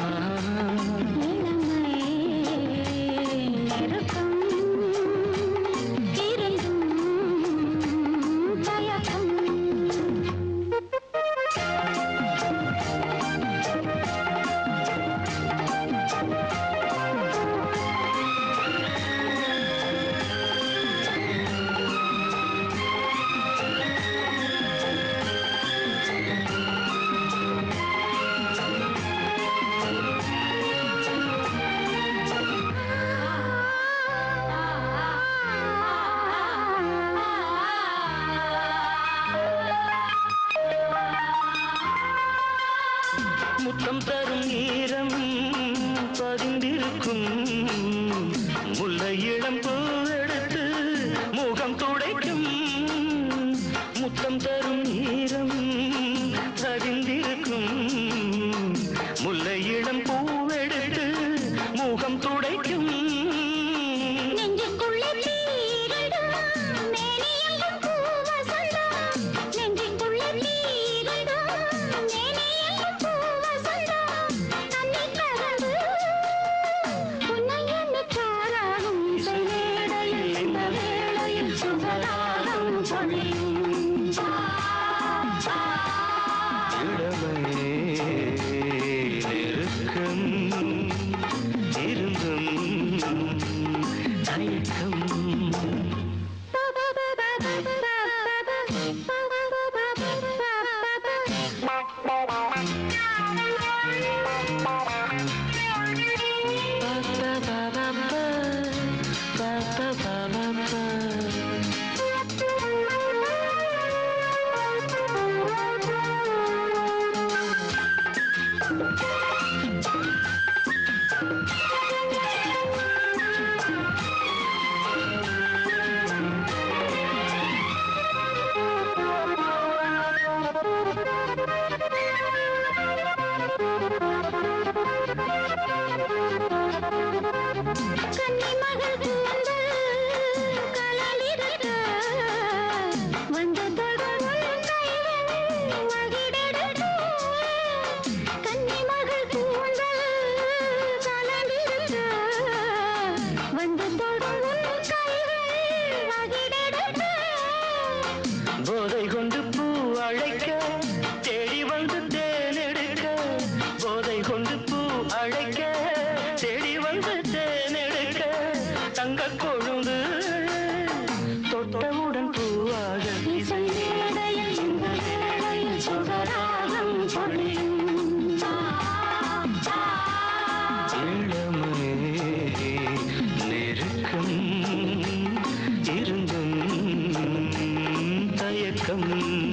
முத்தம் தரும் ஈரம் பதிந்திருக்கும் முல்லை இளம் பூவெடுத்து முகம் துடைக்கும் முத்தம் தரும் ஈரம் பதிந்திருக்கும் முல்லை இளம் பூவெடுத்து முகம் துடைக்கும் நெஞ்சுக்குள்ளே தீரடும் மேனியெல்லாம் பூவசந்தம் நெஞ்சுக்குள்ளே தீரடும் மேனியெல்லாம் பூவசந்தம் தன்னை கலந்து உன்னை எண்ணிக்காராகும் இசை மேடையில் இந்த வேளையில் சுகராகம் பொழியும் அழைக்க தேடி வந்து தேனெடுக்க தங்க கொழுந்து தொட்டவுடன் பூவாக இசை மேடையில் இந்த வேளையில் சுகராகம் பொழியும் இளமே நெருக்கம் இருந்தும் தயக்கம்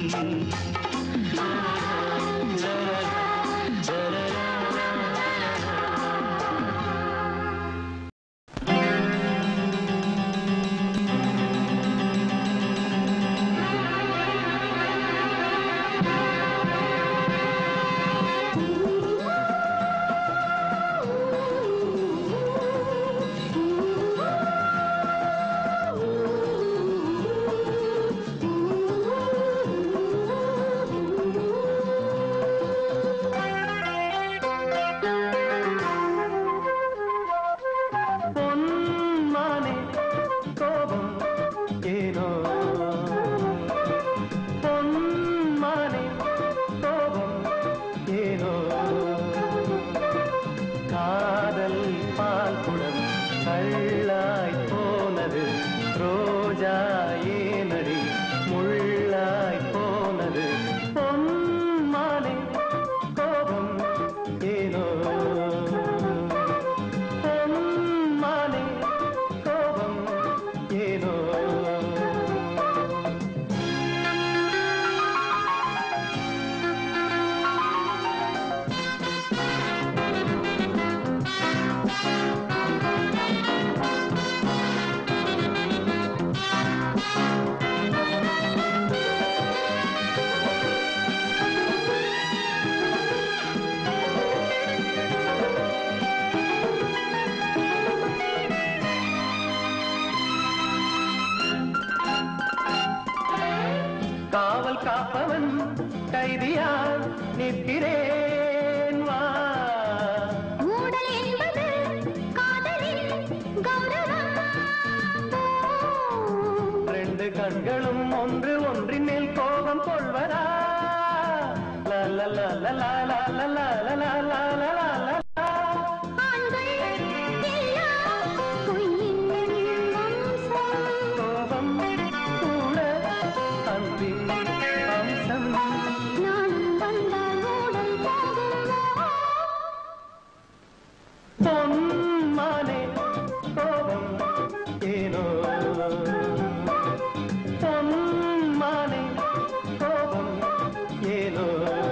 காப்பவன் கைதியான் நிற்கிறேன் வா ஊடல் என்பது காதலின் கௌரவம் ரெண்டு கண்களும் ஒன்று ஒன்றின் மேல் கோபம் கொள்வதா கோபம் கூட அன்பின் அம்சம் பொன்மானே கோபம் ஏனோ பொன்மானே கோபம் ஏனோ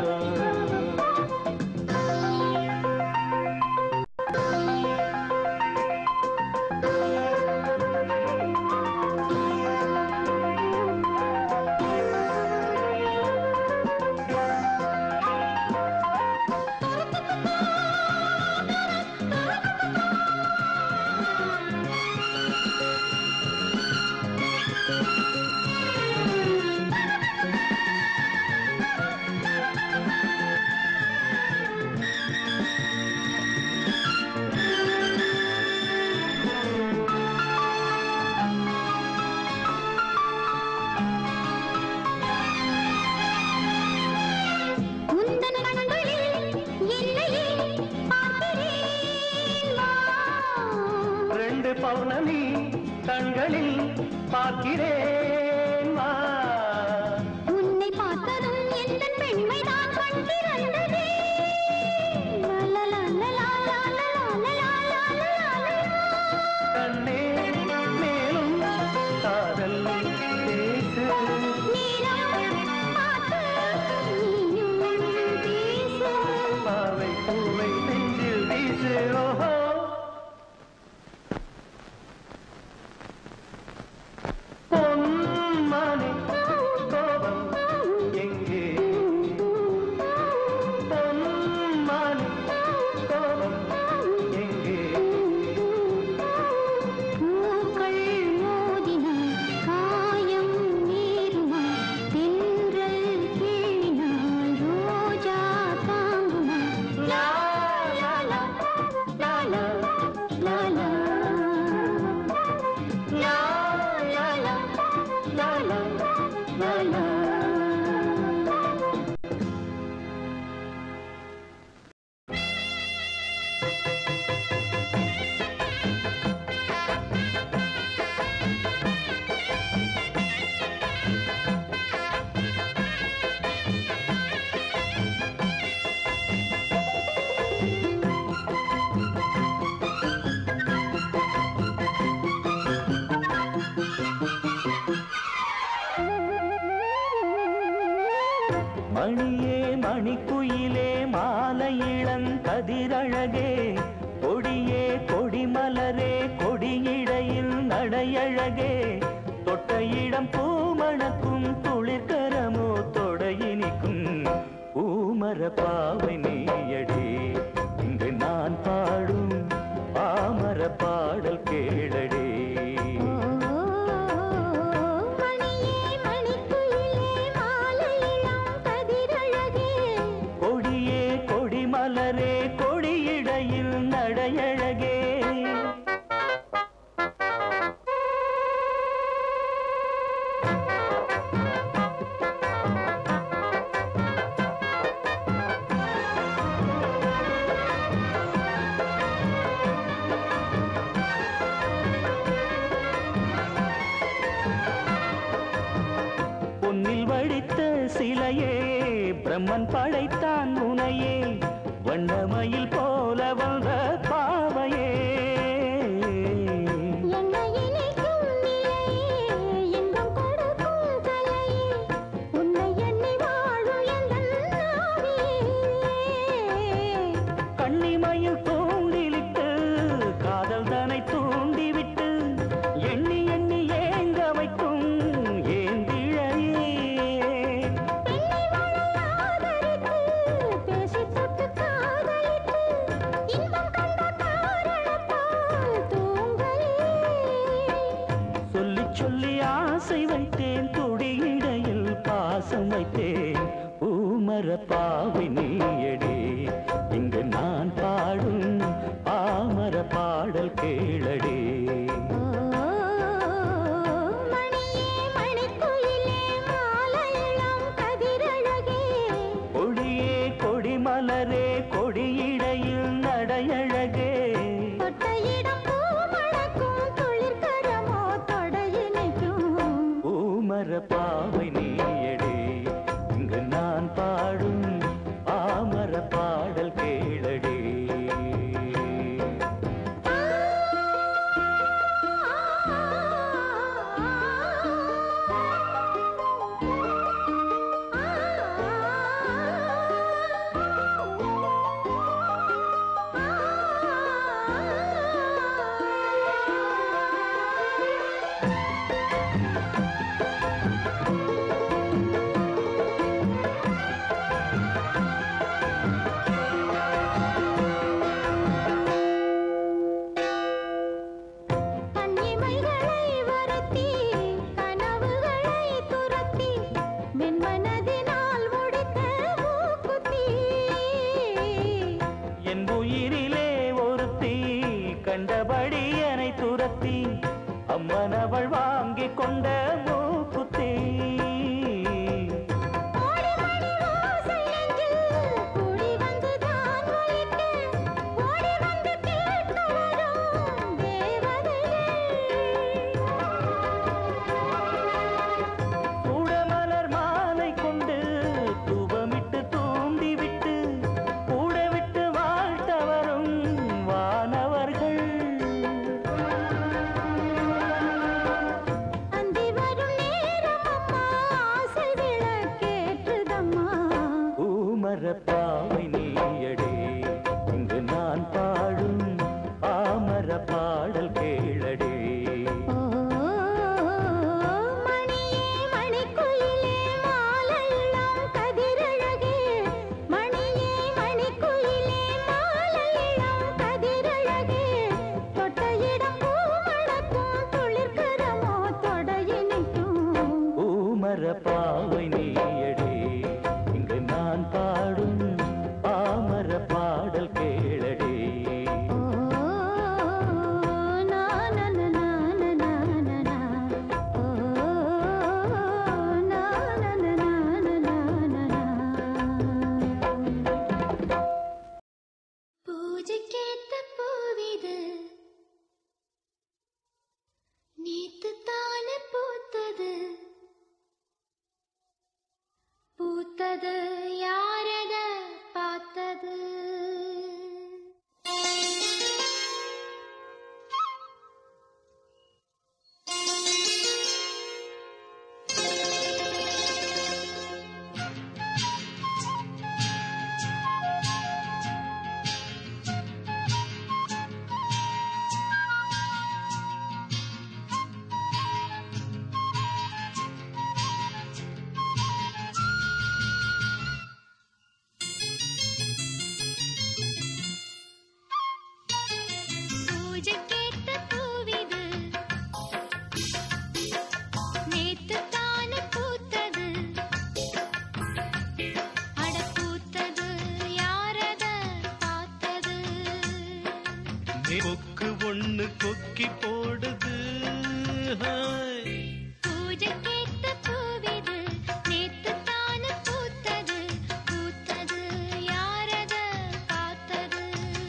பௌர்ணமி கண்களில் பார்க்கிறேன் வா உன்னை பார்த்ததும் எந்த பெண்மைதான் கண் திறந்ததே கண்ணே மேலும் காதல் பேசு பாவை பூவை நெஞ்சில் வீசு ஓஹோ பொன் இளங்கதிரழகே கொடியே கொடிமலரே கொடியிடையில் நடையழகே தொட்ட இடம் பூமணக்கும் துளிர்கரமோ தொடையினிக்கும் பூமர பாவை நீயடி இங்கு நான் பாடும் பாமர பாடல் கேளடி கொடியே கொடிமலரே கொடியிடையில் நடையழகே பொன்னில் வடித்த சிலையே பிரம்மன் படைத்தான் உனையே வண்ணமயில் போல வந்த பாவையே கண்ணிமயில் தூண்டிலிட்டு காதல் தனை தூண்டிவிட்டு எண்ணி எண்ணி ஏங்க வைக்கும் ஏந்திழையே சொல்லி சொல்லி ஆசை வைத்தேன் துடியிடையில் பாசம் வைத்தேன் பூமர பாவை நீயடி இங்கு நான் பாடும் பாமர பாடல் கேளடி கொடியே கொடிமலரே கொடியிடையில் நடையழகே பூமர பாவை நீயடி இங்கு நான் பாடும் பாமர பாடல் கேளடி என் உயிரிலே ஒருத்தி கண்டபடி என்னை துரத்தி அம்மன் அவள் வாங்கி கொண்ட மூக்குத்தி சூடமலர் மாலை கொண்டு தூபமிட்டு தூண்டிவிட்டு கூட விட்டு வாழ்த்தவரும் வானவர்கள் கொக்கு ஒண்ணு கொக்கி போடுது. பூஜைக்கேத்த பூவிது நேத்து தானு பூத்தது பூத்தது யாரத பார்த்தது.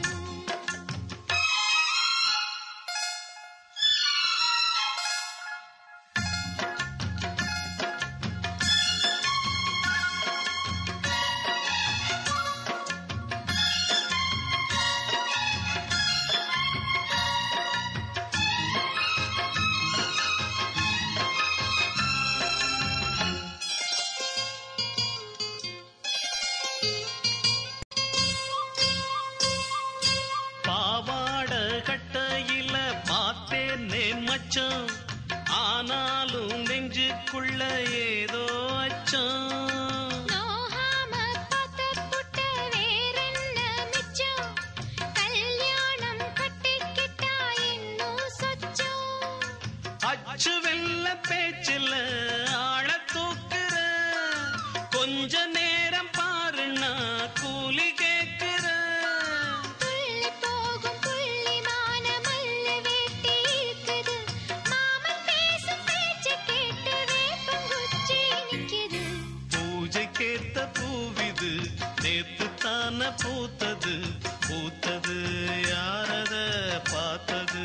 பாவாட கட்டையில பார்த்தேனே மச்சம், ஆனாலும் நெஞ்சுக்குள்ள ஏதோ அச்சம். நோகாம பார்த்த புட்ட வேறென்ன மிச்சம், கல்யாணம் கட்டிக்கிட்டா இன்னும் சொச்சம். அச்சு வெல்ல பேச்சில ஆழ தூக்குற, கொஞ்ச நேரம் பாருன்னா கூலி கேக்குற. புள்ளி போகும் புள்ளிமான மல்லு வேட்டி இருக்குது, மாமன் பேசும் பேச்சு கேட்டு வேப்பங்குச்சி நிக்குது. பூஜைக்கேத்த பூவிது நேத்து தான பூத்தது பூத்தது யாரத பார்த்தது.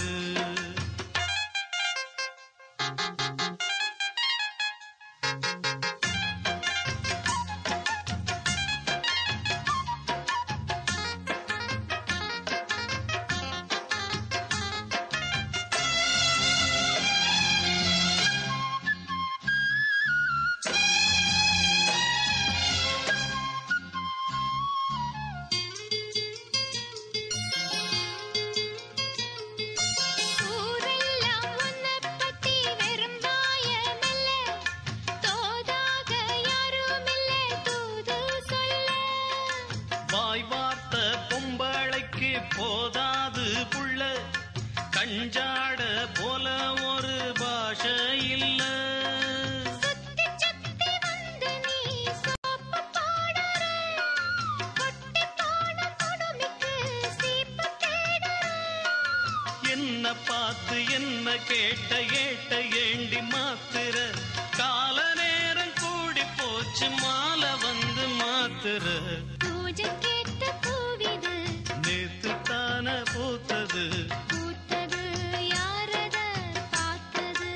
ஊரெல்லாம் உன்னைப் பத்தி வெறும் வாயமல்ல, தோதாக யாருமில்ல தூது சொல்ல. வாய் வார்த்த பொம்பளைக்கு போதாது புள்ள, கஞ்சாட போல ஒரு பாஷை இல்ல. சுத்தி சுத்தி வந்து நீ சோப்பு போடுற, கொட்டி போன குடுமிக்கு சீப்பு தேடுற. என்ன பார்த்து என்ன கேட்ட ஏட்ட ஏண்டி மாத்துற, கால நேரம் கூடி போச்சு மாலை வந்து மாத்துற. பூஜைக்கேத்த பூவிது நேத்து தான பூத்தது பூத்தது யாரத பார்த்தது.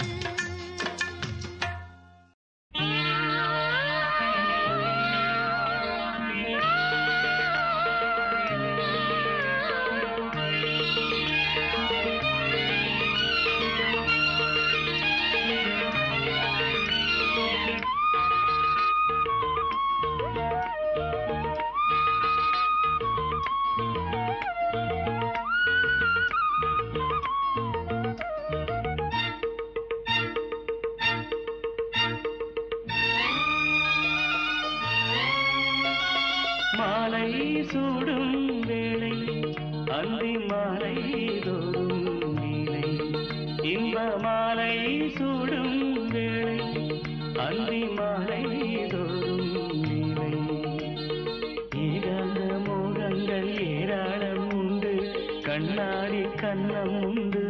மாலை சூடும் வேளை அந்தி மாலை தோறும் நீலை, இன்ப மாலை சூடும் வேளை அந்தி மாலை தோறும் நீலை. ஏகாந்த மோகங்கள் ஏராளம் உண்டு, கண்ணாடி கண்ணம் உண்டு.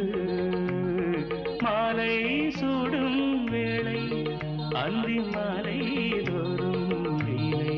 மாலை சூடும் வேளை அந்தி மாலை தோறும் நீலை.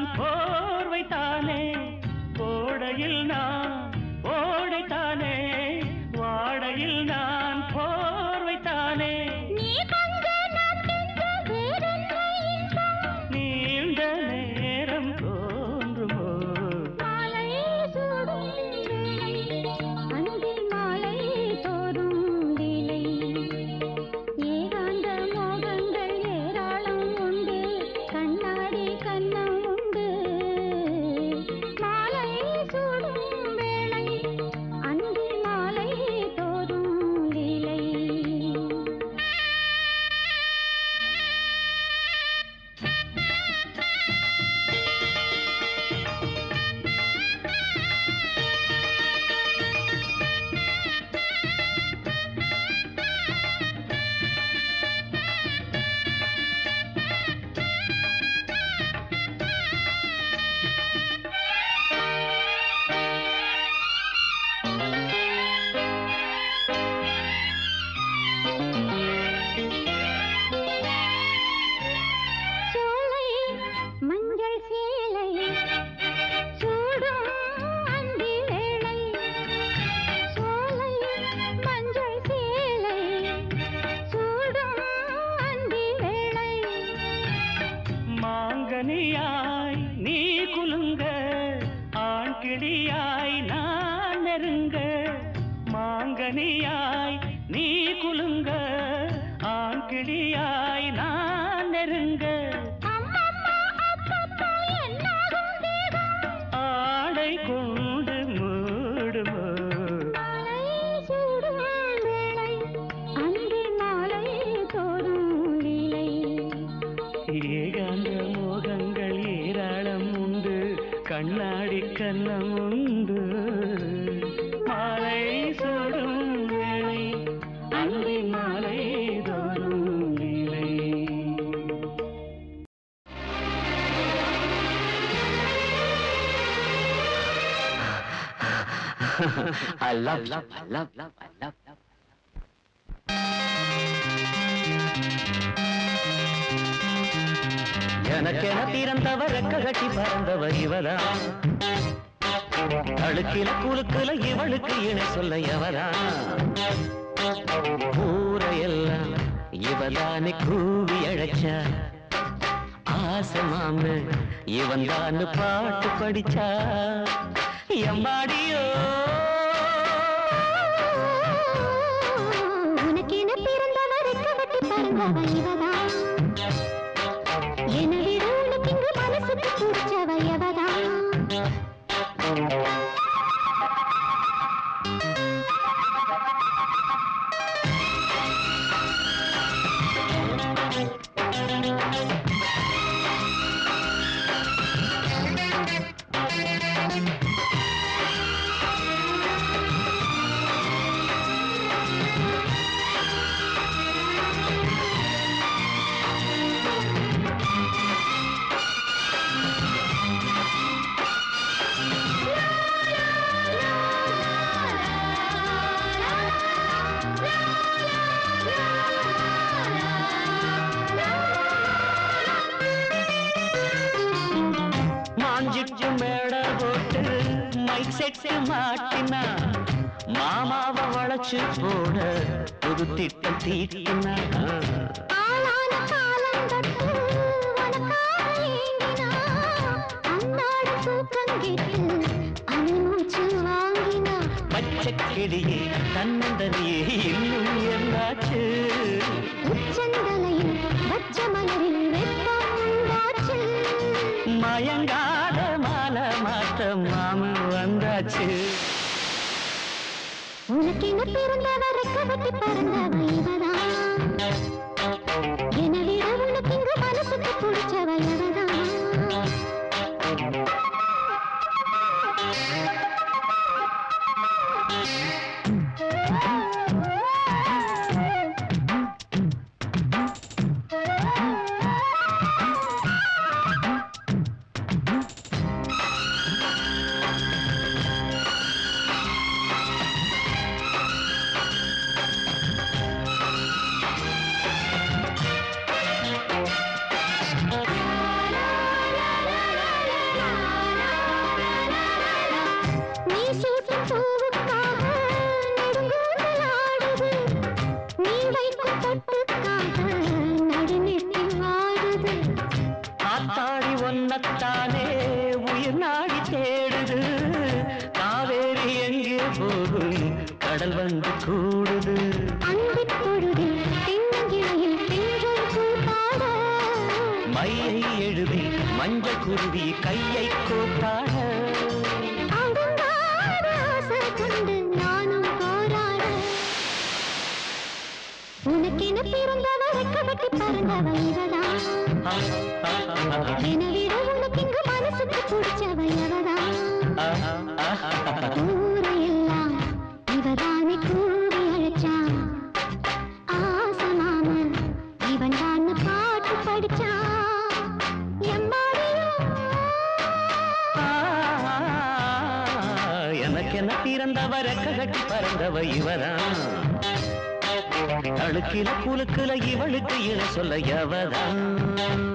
கோடையில் நான் ஓடைத்தானே கிளியாய் நான் நெருங்க மாங்கனியாய் நீ குலுங்க ஆண் கிளியாய் நான் நெருங்க ஆடை கொண்டு மூடுமோ ஏகாந்த மோகங்கள் ஏராளம் உண்டு கண்ணாடி கண்ணம் உண்டு மாலை சூடும் வேளை அந்தி மாலை தோறும் நிலை I love, love, I love, love, I love, love. எனக்கென பிறந்தவ ரெக்க கட்டி பறந்தவ இவதான் அழுக்கில குலுக்குல இவளுக்கு இணை சொல்ல எவதான் ஊரையெல்லாம் இவதானு கூவி அழைச்சா ஆசை மாமு இவன் தானு பாட்டு படிச்சா எம்மாடியோ உனக்கென பிறந்தவ ரெக்க கட்டி பறந்தவ இவதான் மனசுக்கு பிடிச்சவ எவதான் மேட போட்டு மைக் செட்டு மாட்டினா மாமாவ வளைச்சு போட புது திட்டம் தீட்டினா பச்சை கிளியே தன்னந்தனியே இன்னும் என்னாச்சு மயங்காத மாலை மாத்த மாமு வந்தாச்சு உனக்கென பிறந்தவ ரெக்க கட்டி பறந்தவ இவதான் எனவே உனக்கு இங்கு மனசுக்கு பிடிச்சவ எவதான் ஆத்தாடி ஒன்னத்தானே உயிர் நாடி தேடுது காவேரி எங்கே போகும் கடல் வந்து கூடுது மையை எழுதி மஞ்சள் குருவி கையை கூப்பாட உனக்கென பிறந்தவ ரெக்க கட்டி பறந்தவ இவதான் எனவே உனக்கு இங்கு மனசுக்கு பிடிச்சவ எவதான் ஊரையெல்லாம் இவதானே கூவி அழைச்சா ஆசை மாம இவன் தான் பாட்டு படிச்சா எனக்கென பிறந்தவ ரெக்க கட்டி பறந்தவ இவதான் அழுக்கில குலுக்குல இவளுக்கு இணை சொல்ல எவதான்